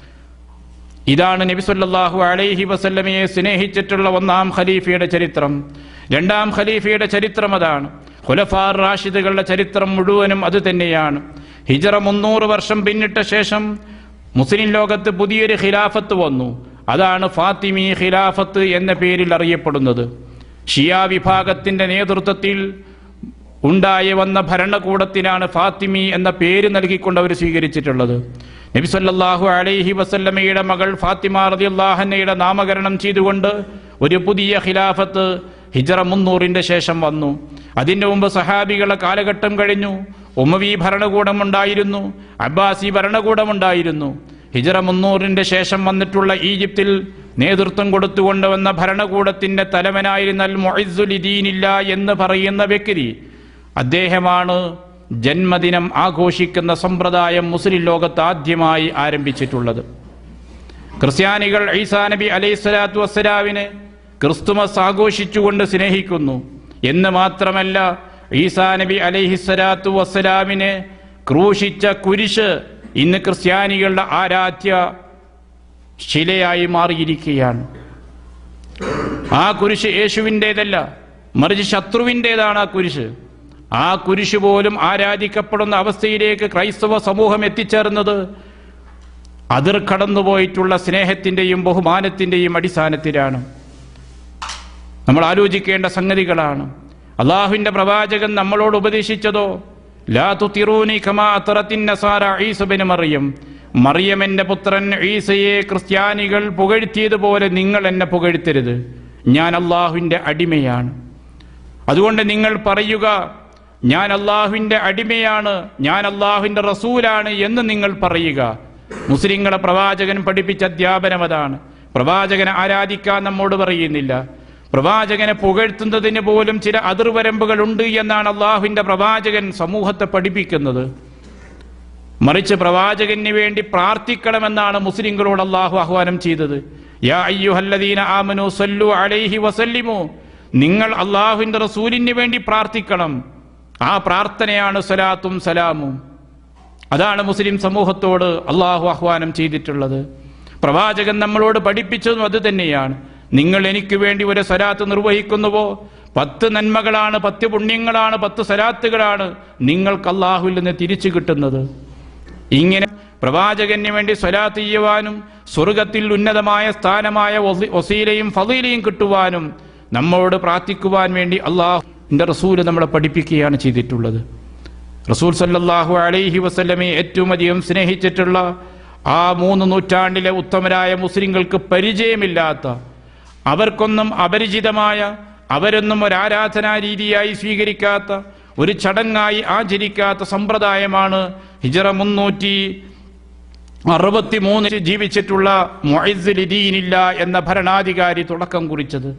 ഇതാണ് നബി സല്ലല്ലാഹു അലൈഹി വസല്ലമയെ സ്നേഹിച്ചിട്ടുള്ള ഒന്നാം ഖലീഫയുടെ ചരിത്രം. രണ്ടാം ഖലീഫയുടെ ചരിത്രം അതാണ്. ഖുലഫാർ റാഷിദുകളുടെ ചരിത്രം മുഴുവനും അത് തന്നെയാണ്. ഹിജ്റ 300 വർഷം പിന്നിട്ട ശേഷം മുസ്ലിം ലോകത്ത് പുതിയൊരു ഖിലാഫത്ത് വന്നു. അതാണ് ഫാത്തിമി ഖിലാഫത്ത് എന്ന പേരിൽ അറിയപ്പെടുന്നത്. ഷിയ വിഭാഗത്തിന്റെ നേതൃത്വത്തിൽ ഉണ്ടായി വന്ന ഭരണകൂടത്തിനാണ് ഫാത്തിമി എന്ന പേര് നൽകിക്കൊണ്ട് അവർ സ്വീകരിച്ചിട്ടുള്ളത്. നബി സല്ലല്ലാഹു അലൈഹി വസല്ലമയുടെ മകൾ ഫാത്തിമ റളിയല്ലാഹു അൻഹയുടെ നാമകരണം ചെയ്തുകൊണ്ട് ഒരു പുതിയ ഖിലാഫത്ത് ഹിജ്റ 300 ശേഷം വന്നു. അതിൻ്റെ മുമ്പ് സഹാബികളുടെ കാലഘട്ടം കഴിഞ്ഞു. ഉമവി ഭരണകൂടമുണ്ടായിരുന്നു, അബ്ബാസി ഭരണകൂടമുണ്ടായിരുന്നു. ഹിജ്റ 300 ശേഷം വന്നിട്ടുള്ള ഈജിപ്തിൽ നേതൃത്വം കൊടുത്തുകൊണ്ടുവന്ന ഭരണകൂടത്തിന്റെ തലവനായിരുന്ന അൽ മുഇസ്സു ലിദീനില്ല എന്ന് പറയുന്ന വ്യക്തി, അദ്ദേഹമാണ് ജന്മദിനം ആഘോഷിക്കുന്ന സമ്പ്രദായം മുസ്ലിം ലോകത്ത് ആദ്യമായി ആരംഭിച്ചിട്ടുള്ളത്. ക്രിസ്ത്യാനികൾ ഈസാ നബി അലൈഹിസ്സലാത്തു വസ്സലാമിനെ ക്രിസ്തുമസ് ആഘോഷിച്ചുകൊണ്ട് സ്നേഹിക്കുന്നു എന്ന് മാത്രമല്ല, ഈസാ നബി അലൈഹിസ്സലാത്തു വസ്സലാമിനെ ക്രൂശിച്ച കുരിശ് ഇന്ന് ക്രിസ്ത്യാനികളുടെ ആരാധ്യ ശിലയായി മാറിയിരിക്കുകയാണ്. ആ കുരിശ് യേശുവിൻ്റെതല്ല, മറിച്ച് ശത്രുവിൻ്റെതാണ്. ആ കുരിശ് പോലും ആരാധിക്കപ്പെടുന്ന അവസ്ഥയിലേക്ക് ക്രൈസ്തവ സമൂഹം എത്തിച്ചേർന്നത് അതിർ കടന്നുപോയിട്ടുള്ള സ്നേഹത്തിൻ്റെയും ബഹുമാനത്തിൻ്റെയും അടിസ്ഥാനത്തിലാണ്. നമ്മൾ ആലോചിക്കേണ്ട സംഗതികളാണ്. അള്ളാഹുവിൻ്റെ പ്രവാചകൻ നമ്മളോട് ഉപദേശിച്ചതോ, ലാ തുതിറൂനി കമാ അത്റത്തിൻ നസാറ ഈസ ഇബ്നു മറിയം, മറിയമിന്റെ പുത്രൻ ഈസയെ ക്രിസ്ത്യാനികൾ പുകഴ്ത്തിയതുപോലെ നിങ്ങൾ എന്നെ പുകഴ്ത്തരുത്, ഞാൻ അള്ളാഹുവിൻ്റെ അടിമയാണ്. അതുകൊണ്ട് നിങ്ങൾ പറയുക, ഞാൻ അള്ളാഹുവിൻ്റെ അടിമയാണ്, ഞാൻ അള്ളാഹുവിൻ്റെ റസൂലാണ് എന്ന് നിങ്ങൾ പറയുക. മുസ്ലിങ്ങളെ പ്രവാചകൻ പഠിപ്പിച്ച അധ്യാപനം അതാണ്. പ്രവാചകനെ ആരാധിക്കാൻ നമ്മോട് പറയുന്നില്ല. പ്രവാചകനെ പുകഴ്ത്തുന്നതിന് പോലും ചില അതിർവരമ്പുകൾ ഉണ്ട് എന്നാണ് അള്ളാഹുവിൻ്റെ പ്രവാചകൻ സമൂഹത്തെ പഠിപ്പിക്കുന്നത്. മറിച്ച് പ്രവാചകന് വേണ്ടി പ്രാർത്ഥിക്കണമെന്നാണ് മുസ്ലിങ്ങളോട് അള്ളാഹു ആഹ്വാനം ചെയ്തത്. യാ അയ്യുഹല്ലദീന ആമനു സല്ലു അലൈഹി വസല്ലിമു, നിങ്ങൾ അള്ളാഹുവിൻ്റെ റസൂലിന് വേണ്ടി പ്രാർത്ഥിക്കണം. ആ പ്രാർത്ഥനയാണ് സ്വലാത്തും സലാമും. അതാണ് മുസ്ലിം സമൂഹത്തോട് അള്ളാഹു ആഹ്വാനം ചെയ്തിട്ടുള്ളത്. പ്രവാചകൻ നമ്മളോട് പഠിപ്പിച്ചതും അത് തന്നെയാണ്. നിങ്ങൾ എനിക്ക് വേണ്ടി ഒരു സ്വലാത്ത് നിർവഹിക്കുന്നുവോ, 10 നന്മകളാണ്, 10 പുണ്യങ്ങളാണ്, 10 സ്വലാത്തുകളാണ് നിങ്ങൾക്ക് അള്ളാഹുവിൽ നിന്ന് തിരിച്ചു കിട്ടുന്നത്. ഇങ്ങനെ പ്രവാചകന് വേണ്ടി സ്വലാത്ത് ചെയ്യുവാനും സ്വർഗത്തിൽ ഉന്നതമായ സ്ഥാനമായ വസീലയും ഫളീലയും കിട്ടുവാനും നമ്മോട് പ്രാർത്ഥിക്കുവാൻ വേണ്ടി അള്ളാഹുവിൻ്റെ റസൂൽ നമ്മളെ പഠിപ്പിക്കുകയാണ് ചെയ്തിട്ടുള്ളത്. റസൂൽ സല്ലല്ലാഹു അലൈഹി വസല്ലമയെ ഏറ്റവും അധികം സ്നേഹിച്ചിട്ടുള്ള ആ 3 നൂറ്റാണ്ടിലെ ഉത്തമരായ മുസ്ലിങ്ങൾക്ക് പരിചയമില്ലാത്ത, അവർക്കൊന്നും അപരിചിതമായ, അവരൊന്നും ഒരു ആരാധനാ രീതിയായി സ്വീകരിക്കാത്ത, ഒരു ചടങ്ങായി ആചരിക്കാത്ത സമ്പ്രദായമാണ് ഹിജ്റ 363 ജീവിച്ചിട്ടുള്ള മുഇസ്സു ലിദീനില്ല എന്ന ഭരണാധികാരി തുടക്കം കുറിച്ചത്.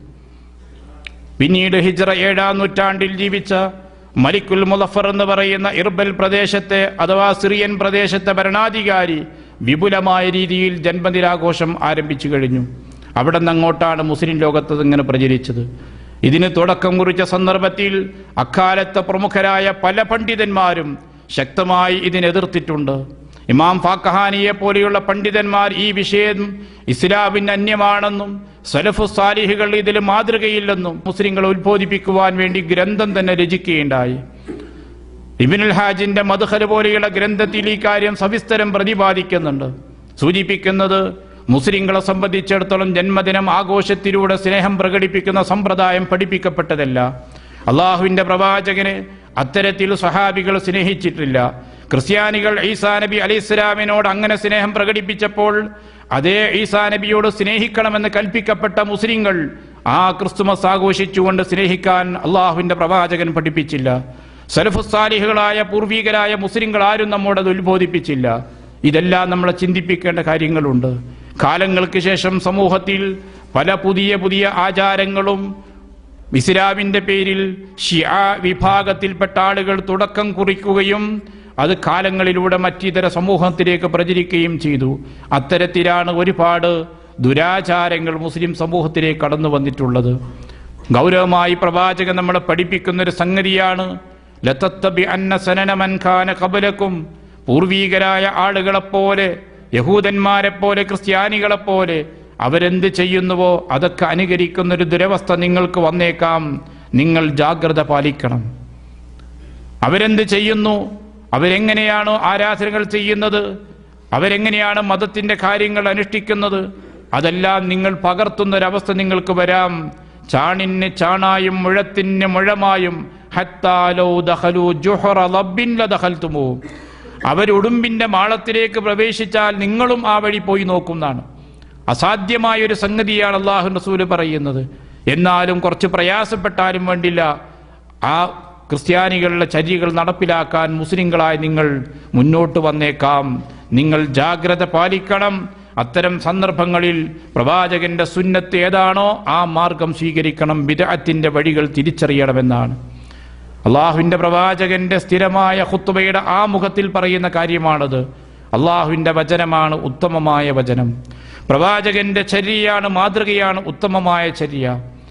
പിന്നീട് ഹിജ്റ 7-ാം നൂറ്റാണ്ടിൽ ജീവിച്ച മലിക്കുൽ മുളഫർ എന്ന് പറയുന്ന ഇർബൽ പ്രദേശത്തെ അഥവാ സിറിയൻ പ്രദേശത്തെ ഭരണാധികാരി വിപുലമായ രീതിയിൽ ജന്മദിനാഘോഷം ആരംഭിച്ചു കഴിഞ്ഞു. അവിടെ നിന്ന് അങ്ങോട്ടാണ് മുസ്ലിം ലോകത്ത് ഇങ്ങനെ പ്രചരിച്ചത്. ഇതിന് തുടക്കം കുറിച്ച സന്ദർഭത്തിൽ അക്കാലത്തെ പ്രമുഖരായ പല പണ്ഡിതന്മാരും ശക്തമായി ഇതിനെതിർത്തിട്ടുണ്ട്. ഇമാം ഫാഖഹാനിയെ പോലെയുള്ള പണ്ഡിതന്മാർ ഈ വിഷയം ഇസ്ലാമിന് അന്യമാണെന്നും സലഫു സാലിഹുകൾ ഇതിൽ മാതൃകയില്ലെന്നും മുസ്ലിങ്ങളെ ഉത്ബോധിപ്പിക്കുവാൻ വേണ്ടി ഗ്രന്ഥം തന്നെ രചിക്കുകയുണ്ടായി. ഇബ്നുൽ ഹാജിന്റെ മദ്ഖൽ പോലെയുള്ള ഗ്രന്ഥത്തിൽ ഈ കാര്യം സവിസ്തരം പ്രതിപാദിക്കുന്നുണ്ട്. സൂചിപ്പിക്കുന്നത് മുസ്ലിങ്ങളെ സംബന്ധിച്ചിടത്തോളം ജന്മദിനം ആഘോഷത്തിലൂടെ സ്നേഹം പ്രകടിപ്പിക്കുന്ന സമ്പ്രദായം പഠിപ്പിക്കപ്പെട്ടതല്ല. അള്ളാഹുവിൻ്റെ പ്രവാചകനെ അത്തരത്തിൽ സഹാബികൾ സ്നേഹിച്ചിട്ടില്ല. ക്രിസ്ത്യാനികൾ ഈസാ നബി അലൈഹിസ്സലാമിനോട് അങ്ങനെ സ്നേഹം പ്രകടിപ്പിച്ചപ്പോൾ അതേ ഈസാ നബിയോട് സ്നേഹിക്കണമെന്ന് കൽപ്പിക്കപ്പെട്ട മുസ്ലിങ്ങൾ ആ ക്രിസ്തുമസ് ആഘോഷിച്ചുകൊണ്ട് സ്നേഹിക്കാൻ അള്ളാഹുവിൻ്റെ പ്രവാചകൻ പഠിപ്പിച്ചില്ല. സലഫുസാലിഹുകളായ പൂർവികരായ മുസ്ലിങ്ങൾ ആരും നമ്മോടത് ഉത്ബോധിപ്പിച്ചില്ല. ഇതെല്ലാം നമ്മളെ ചിന്തിപ്പിക്കേണ്ട കാര്യങ്ങളുണ്ട്. കാലങ്ങൾക്ക് ശേഷം സമൂഹത്തിൽ പല പുതിയ പുതിയ ആചാരങ്ങളും ഇസ്ലാമിൻ്റെ പേരിൽ ഷിആ വിഭാഗത്തിൽപ്പെട്ട ആളുകൾ തുടക്കം കുറിക്കുകയും അത് കാലങ്ങളിലൂടെ മറ്റിതര സമൂഹത്തിലേക്ക് പ്രചരിക്കുകയും ചെയ്തു. അത്തരത്തിലാണ് ഒരുപാട് ദുരാചാരങ്ങൾ മുസ്ലിം സമൂഹത്തിലേക്ക് കടന്നു വന്നിട്ടുള്ളത്. ഗൗരവമായി പ്രവാചകൻ നമ്മളെ പഠിപ്പിക്കുന്നൊരു സംഗതിയാണ്, ലതത്തബി അന്ന സനന മൻ ഖാന ഖബലക്കും, പൂർവീകരായ ആളുകളെപ്പോലെ, യഹൂദന്മാരെപ്പോലെ, ക്രിസ്ത്യാനികളെപ്പോലെ അവരെന്ത് ചെയ്യുന്നുവോ അതൊക്കെ അനുകരിക്കുന്നൊരു ദുരവസ്ഥ നിങ്ങൾക്ക് വന്നേക്കാം. നിങ്ങൾ ജാഗ്രത പാലിക്കണം. അവരെന്ത് ചെയ്യുന്നു, അവരെങ്ങനെയാണോ ആരാധനകൾ ചെയ്യുന്നത്, അവരെങ്ങനെയാണ് മതത്തിൻ്റെ കാര്യങ്ങൾ അനുഷ്ഠിക്കുന്നത്, അതെല്ലാം നിങ്ങൾ പകർത്തുന്നൊരവസ്ഥ നിങ്ങൾക്ക് വരാം. ചാണിന് ചാണായും മുഴത്തിന് മുഴമായും ഹത്താ ലൗ ദഖലൂ ജുഹറ ലബ്ബിൻ ലദഖൽതുമൂ. അവരുടുമ്പിന്റെ മാളത്തിലേക്ക് പ്രവേശിച്ചാൽ നിങ്ങളും ആ വഴി പോയി നോക്കുന്നതാണ്. അസാധ്യമായൊരു സംഗതിയാണ് അല്ലാഹു റസൂൽ പറയുന്നത്. എന്നാലും കുറച്ച് പ്രയാസപ്പെട്ടാലും വേണ്ടില്ല, ആ ക്രിസ്ത്യാനികളുടെ ചര്യകൾ നടപ്പിലാക്കാൻ മുസ്ലിങ്ങളായി നിങ്ങൾ മുന്നോട്ട് വന്നേക്കാം. നിങ്ങൾ ജാഗ്രത പാലിക്കണം. അത്തരം സന്ദർഭങ്ങളിൽ പ്രവാചകന്റെ സുന്നത്ത് ഏതാണോ ആ മാർഗം സ്വീകരിക്കണം. ബിദ്അത്തിന്റെ വഴികൾ തിരിച്ചറിയണമെന്നാണ് അള്ളാഹുവിന്റെ പ്രവാചകന്റെ സ്ഥിരമായ ഖുത്ബയുടെ ആമുഖത്തിൽ പറയുന്ന കാര്യമാണത്. അള്ളാഹുവിന്റെ വചനമാണ് ഉത്തമമായ വചനം. പ്രവാചകന്റെ ചര്യയാണ്, മാതൃകയാണ് ഉത്തമമായ ചര്യ.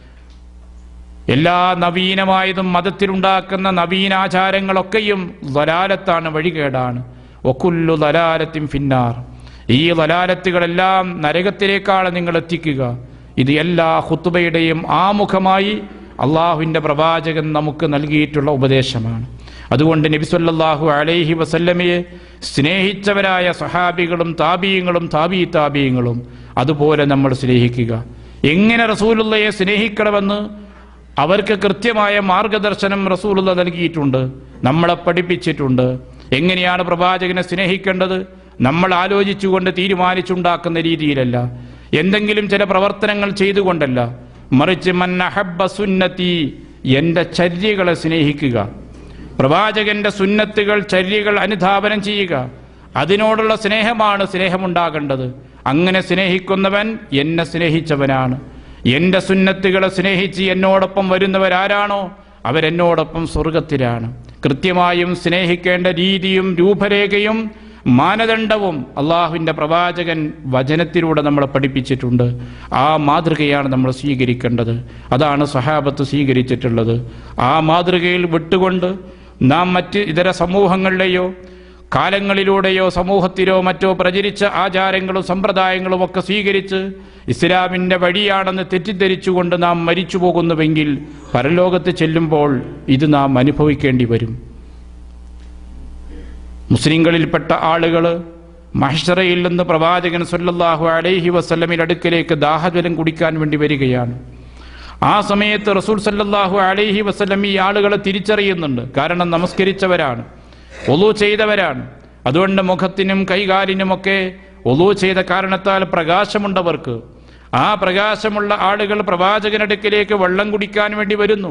എല്ലാ നവീനമായതും മതത്തിലുണ്ടാക്കുന്ന നവീനാചാരങ്ങളൊക്കെയും ദലാലത്താണ്, വഴികേടാണ്. വകുല്ലു ദലാലത്തിൻ ഫിന്നാർ. ഈ ദലാലത്തുകളെല്ലാം നരകത്തിലേക്കാണ് നിങ്ങൾ എത്തിക്കുക. ഇത് എല്ലാ ഖുത്ബയുടെയും ആമുഖമായി അള്ളാഹുവിന്റെ പ്രവാചകൻ നമുക്ക് നൽകിയിട്ടുള്ള ഉപദേശമാണ്. അതുകൊണ്ട് നബി സല്ലല്ലാഹു അലൈഹി വസല്ലമയെ സ്നേഹിച്ചവരായ സഹാബികളും താബീങ്ങളും താബീങ്ങളും അതുപോലെ നമ്മൾ സ്നേഹിക്കുക. എങ്ങനെ റസൂലുള്ളയെ സ്നേഹിക്കണമെന്ന് അവർക്ക് കൃത്യമായ മാർഗദർശനം റസൂലുള്ള നൽകിയിട്ടുണ്ട്, നമ്മളെ പഠിപ്പിച്ചിട്ടുണ്ട്. എങ്ങനെയാണ് പ്രവാചകനെ സ്നേഹിക്കേണ്ടത്? നമ്മൾ ആലോചിച്ചുകൊണ്ട് തീരുമാനിച്ചുണ്ടാക്കുന്ന രീതിയിലല്ല, എന്തെങ്കിലും ചില പ്രവർത്തനങ്ങൾ ചെയ്തുകൊണ്ടല്ല, മറിച്ച് മൻ അഹബ്ബ സുന്നത്തി, എൻ്റെ ചര്യകളെ സ്നേഹിക്കുക. പ്രവാചകന്റെ സുന്നത്തുകൾ, ചര്യകൾ അനുധാവനം ചെയ്യുക. അതിനോടുള്ള സ്നേഹമാണ് സ്നേഹമുണ്ടാകേണ്ടത്. അങ്ങനെ സ്നേഹിക്കുന്നവൻ എന്നെ സ്നേഹിച്ചവനാണ്. എൻ്റെ സുന്നത്തുകളെ സ്നേഹിച്ച് എന്നോടൊപ്പം വരുന്നവരാരാണോ അവരെന്നോടൊപ്പം സ്വർഗത്തിലാണ്. കൃത്യമായും സ്നേഹിക്കേണ്ട രീതിയും രൂപരേഖയും മാനദണ്ഡവും അള്ളാഹുവിൻ്റെ പ്രവാചകൻ വചനത്തിലൂടെ നമ്മളെ പഠിപ്പിച്ചിട്ടുണ്ട്. ആ മാതൃകയാണ് നമ്മൾ സ്വീകരിക്കേണ്ടത്. അതാണ് സഹാബത്ത് സ്വീകരിച്ചിട്ടുള്ളത്. ആ മാതൃകയിൽ വിട്ടുകൊണ്ട് നാം മറ്റ് ഇതര സമൂഹങ്ങളിലെയോ കാലങ്ങളിലൂടെയോ സമൂഹത്തിലോ മറ്റോ പ്രചരിച്ച ആചാരങ്ങളും സമ്പ്രദായങ്ങളും ഒക്കെ സ്വീകരിച്ച് ഇസ്ലാമിൻ്റെ വഴിയാണെന്ന് തെറ്റിദ്ധരിച്ചുകൊണ്ട് നാം മരിച്ചു പോകുന്നുവെങ്കിൽ പരലോകത്ത് ചെല്ലുമ്പോൾ ഇത് നാം അനുഭവിക്കേണ്ടി വരും. മുസ്ലിങ്ങളിൽപ്പെട്ട ആളുകൾ മഹ്ശറയിൽ നിന്ന് പ്രവാചകൻ സല്ലല്ലാഹു അലൈഹി വസല്ലമിന്റെ അടുക്കലേക്ക് ദാഹജലം കുടിക്കാൻ വേണ്ടി വരികയാണ്. ആ സമയത്ത് റസൂൽ സല്ലല്ലാഹു അലൈഹി വസല്ലം ഈ ആളുകളെ തിരിച്ചറിയുന്നുണ്ട്. കാരണം നമസ്കരിച്ചവരാണ്, ഒളു ചെയ്തവരാണ്. അതുകൊണ്ട് മുഖത്തിനും കൈകാലിനുമൊക്കെ ഒളു ചെയ്ത കാരണത്താൽ പ്രകാശമുണ്ടവർക്ക്. ആ പ്രകാശമുള്ള ആളുകൾ പ്രവാചകനടുക്കിലേക്ക് വെള്ളം കുടിക്കാൻ വേണ്ടി വരുന്നു.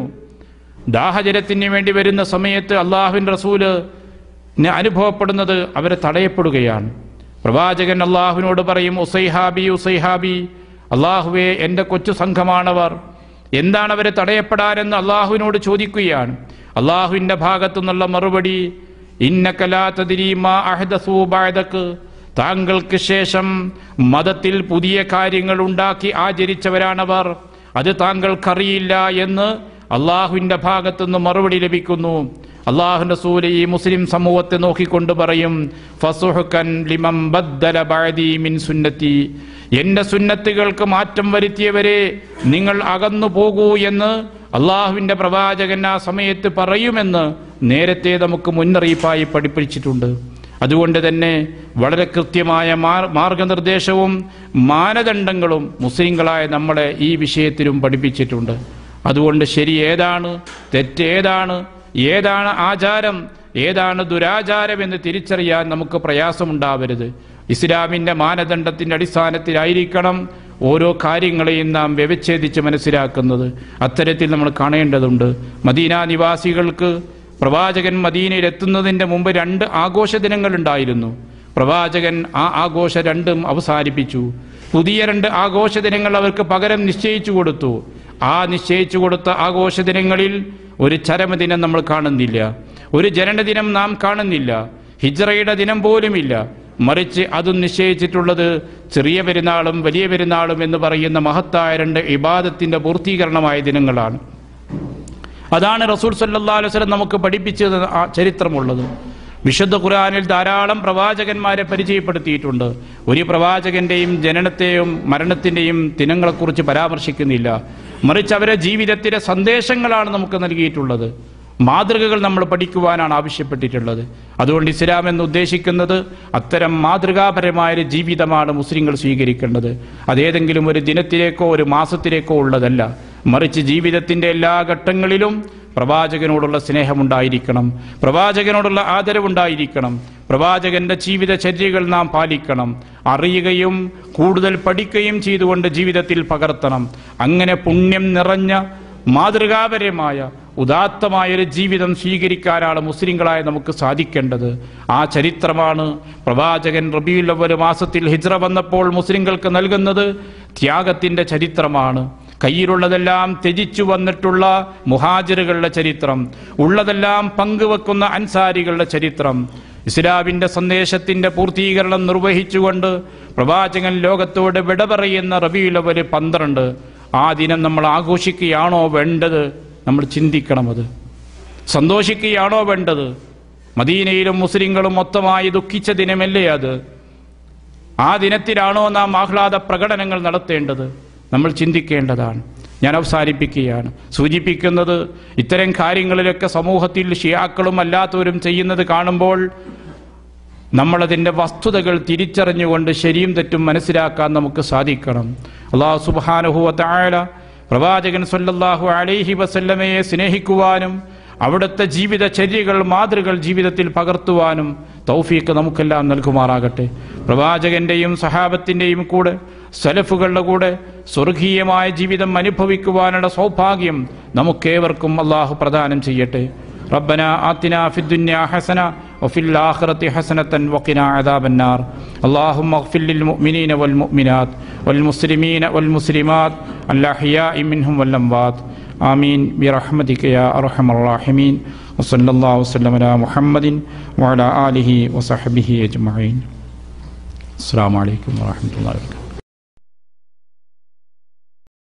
ദാഹജലത്തിന് വേണ്ടി വരുന്ന സമയത്ത് അള്ളാഹുവിൻ റസൂല് അനുഭവപ്പെടുന്നത് അവരെ തടയപ്പെടുകയാണ്. പ്രവാചകൻ അള്ളാഹുവിനോട് പറയും, ഉസൈഹാബി ഉസൈഹാബി, അള്ളാഹുവേ എൻ്റെ കൊച്ചു സംഘമാണവർ, എന്താണ് അവരെ തടയപ്പെടാനെന്ന് അള്ളാഹുവിനോട് ചോദിക്കുകയാണ്. അള്ളാഹുവിൻ്റെ ഭാഗത്തു നിന്നുള്ള മറുപടി, ഇന്നക ലാ തദ്രീ മാ അഹ്ദസൂ ബഅദക, താങ്കൾക്ക് ശേഷം മതത്തിൽ പുതിയ കാര്യങ്ങൾ ഉണ്ടാക്കി ആചരിച്ചവരാണവർ, അത് താങ്കൾക്കറിയില്ല എന്ന് അള്ളാഹുവിൻ്റെ ഭാഗത്തുനിന്ന് മറുപടി ലഭിക്കുന്നു. അള്ളാഹുവിൻ്റെ റസൂൽ ഈ മുസ്ലിം സമൂഹത്തെ നോക്കിക്കൊണ്ട് പറയും, ഫസുഹ്കൻ ലിമൻ ബദ്ദല ബഅദി മിൻ സുന്നത്തി, എൻ്റെ സുന്നത്തുകൾക്ക് മാറ്റം വരുത്തിയവരെ നിങ്ങൾ അകന്നു പോകൂ എന്ന് അള്ളാഹുവിൻ്റെ പ്രവാചകൻ ആ സമയത്ത് പറയുമെന്ന് നേരത്തെ നമുക്ക് മുന്നറിയിപ്പായി പഠിപ്പിച്ചിട്ടുണ്ട്. അതുകൊണ്ട് തന്നെ വളരെ കൃത്യമായ മാർഗനിർദ്ദേശവും മാനദണ്ഡങ്ങളും മുസ്ലിങ്ങളായ നമ്മളെ ഈ വിഷയത്തിലും പഠിപ്പിച്ചിട്ടുണ്ട്. അതുകൊണ്ട് ശരി ഏതാണ്, തെറ്റേതാണ്, ഏതാണ് ആചാരം, ഏതാണ് ദുരാചാരം എന്ന് തിരിച്ചറിയാൻ നമുക്ക് പ്രയാസമുണ്ടാവരുത്. ഇസ്ലാമിൻ്റെ മാനദണ്ഡത്തിൻ്റെ അടിസ്ഥാനത്തിലായിരിക്കണം ഓരോ കാര്യങ്ങളെയും നാം വ്യവച്ഛേദിച്ച് മനസ്സിലാക്കുന്നത്. അത്തരത്തിൽ നമ്മൾ കാണേണ്ടതുണ്ട്. മദീന നിവാസികൾക്ക് പ്രവാചകൻ മദീനയിൽ എത്തുന്നതിൻ്റെ മുമ്പ് 2 ആഘോഷ ദിനങ്ങളുണ്ടായിരുന്നു. പ്രവാചകൻ ആ ആഘോഷ 2ഉം അവസാനിപ്പിച്ചു. പുതിയ 2 ആഘോഷ ദിനങ്ങൾ അവർക്ക് പകരം നിശ്ചയിച്ചു കൊടുത്തു. ആ നിശ്ചയിച്ചു കൊടുത്ത ആഘോഷ ദിനങ്ങളിൽ ഒരു ചരമദിനം നമ്മൾ കാണുന്നില്ല, ഒരു ജനനദിനം നാം കാണുന്നില്ല, ഹിജ്റയുടെ ദിനം പോലുമില്ല. മറിച്ച് അതും നിശ്ചയിച്ചിട്ടുള്ളത് ചെറിയ പെരുന്നാളും വലിയ പെരുന്നാളും എന്ന് പറയുന്ന മഹത്തായ 2 ഇബാദത്തിന്റെ പൂർത്തീകരണമായ ദിനങ്ങളാണ്. അതാണ് റസൂൽ സല്ലല്ലാഹു അലൈഹി വസല്ലം നമുക്ക് പഠിപ്പിച്ചത് ചരിത്രമുള്ളത്. വിശുദ്ധ ഖുർആനിൽ ധാരാളം പ്രവാചകന്മാരെ പരിചയപ്പെടുത്തിയിട്ടുണ്ട്. ഒരു പ്രവാചകന്റെയും ജനനത്തെയും മരണത്തിന്റെയും ദിനങ്ങളെക്കുറിച്ച് പരാമർശിക്കുന്നില്ല. മറിച്ച് അവരെ ജീവിതത്തിലെ സന്ദേശങ്ങളാണ് നമുക്ക് നൽകിയിട്ടുള്ളത്. മാതൃകകൾ നമ്മൾ പഠിക്കുവാനാണ് ആവശ്യപ്പെട്ടിട്ടുള്ളത്. അതുകൊണ്ട് ഇസ്ലാം എന്ന് ഉദ്ദേശിക്കുന്നത് അത്തരം മാതൃകാപരമായ ജീവിതമാണ് മുസ്ലിങ്ങൾ സ്വീകരിക്കേണ്ടത്. അതേതെങ്കിലും ഒരു ദിനത്തിലേക്കോ ഒരു മാസത്തിലേക്കോ ഉള്ളതല്ല. മറിച്ച് ജീവിതത്തിൻ്റെ എല്ലാ ഘട്ടങ്ങളിലും പ്രവാചകനോടുള്ള സ്നേഹമുണ്ടായിരിക്കണം, പ്രവാചകനോടുള്ള ആദരവുണ്ടായിരിക്കണം, പ്രവാചകന്റെ ജീവിതചര്യകൾ നാം പാലിക്കണം, അറിയുകയും കൂടുതൽ പഠിക്കുകയും ചെയ്തുകൊണ്ട് ജീവിതത്തിൽ പകർത്തണം. അങ്ങനെ പുണ്യം നിറഞ്ഞ മാതൃകാപരമായ ഉദാത്തമായൊരു ജീവിതം സ്വീകരിക്കാനാണ് മുസ്ലിങ്ങളായ നമുക്ക് സാധിക്കേണ്ടത്. ആ ചരിത്രമാണ് പ്രവാചകൻ റബീഉൽ അവ്വൽ മാസത്തിൽ ഹിജ്റ വന്നപ്പോൾ മുസ്ലിങ്ങൾക്ക് നൽകുന്നത്. ത്യാഗത്തിന്റെ ചരിത്രമാണ്. കയ്യിലുള്ളതെല്ലാം ത്യജിച്ചു വന്നിട്ടുള്ള മുഹാജിറുകളുടെ ചരിത്രം, ഉള്ളതെല്ലാം പങ്കുവെക്കുന്ന അൻസാരികളുടെ ചരിത്രം. ഇസ്ലാമിന്റെ സന്ദേശത്തിന്റെ പൂർത്തീകരണം നിർവഹിച്ചുകൊണ്ട് പ്രവാചകൻ ലോകത്തോട് വിട പറയുന്ന റബീഉൽ അവ്വൽ 12. ആ ദിനം നമ്മൾ ആഘോഷിക്കുകയാണോ വേണ്ടത്? നമ്മൾ ചിന്തിക്കണം. അത് സന്തോഷിക്കുകയാണോ വേണ്ടത്? മദീനയിലും മുസ്ലിങ്ങളും മൊത്തമായി ദുഃഖിച്ച ദിനമല്ലേ അത്? ആ ദിനത്തിലാണോ നാം ആഹ്ലാദ പ്രകടനങ്ങൾ നടത്തേണ്ടത്? നമ്മൾ ചിന്തിക്കേണ്ടതാണ്. ഞാൻ അവസാനിപ്പിക്കുകയാണ്. സൂചിപ്പിക്കുന്നത് ഇത്തരം കാര്യങ്ങളിലൊക്കെ സമൂഹത്തിൽ ഷിയാക്കളും അല്ലാത്തവരും ചെയ്യുന്നത് കാണുമ്പോൾ നമ്മളതിൻ്റെ വസ്തുതകൾ തിരിച്ചറിഞ്ഞുകൊണ്ട് ശരിയും തെറ്റും മനസ്സിലാക്കാൻ നമുക്ക് സാധിക്കണം. അല്ലാഹു സുബ്ഹാനഹു വ തആല പ്രവാചകൻ സല്ലല്ലാഹു അലൈഹി വസല്ലമയെ സ്നേഹിക്കുവാനും അവിടുത്തെ ജീവിതചര്യകൾ മാതൃകൾ ജീവിതത്തിൽ പകർത്തുവാനും തൗഫീഖ് നമുക്കെല്ലാം നൽകുമാറാകട്ടെ. പ്രവാചകന്റെയും സഹാബത്തിന്റെയും കൂടെ സലഫുകളുടെ കൂടെ സ്വർഗീയമായ ജീവിതം അനുഭവിക്കുവാനുള്ള സൗഭാഗ്യം നമുക്കേവർക്കും അല്ലാഹു പ്രദാനം ചെയ്യട്ടെ. ربنا آتنا في الدنيا حسنة وفي الآخرة حسنة وقنا عذاب النار. اللهم اغفر للمؤمنين والمؤمنات والمسلمين والمسلمات الأحياء منهم والأموات. آمين برحمتك يا أرحم الراحمين. وصلى الله وسلم على محمد وعلى آله وصحبه أجمعين. السلام عليكم ورحمة الله وبركاته.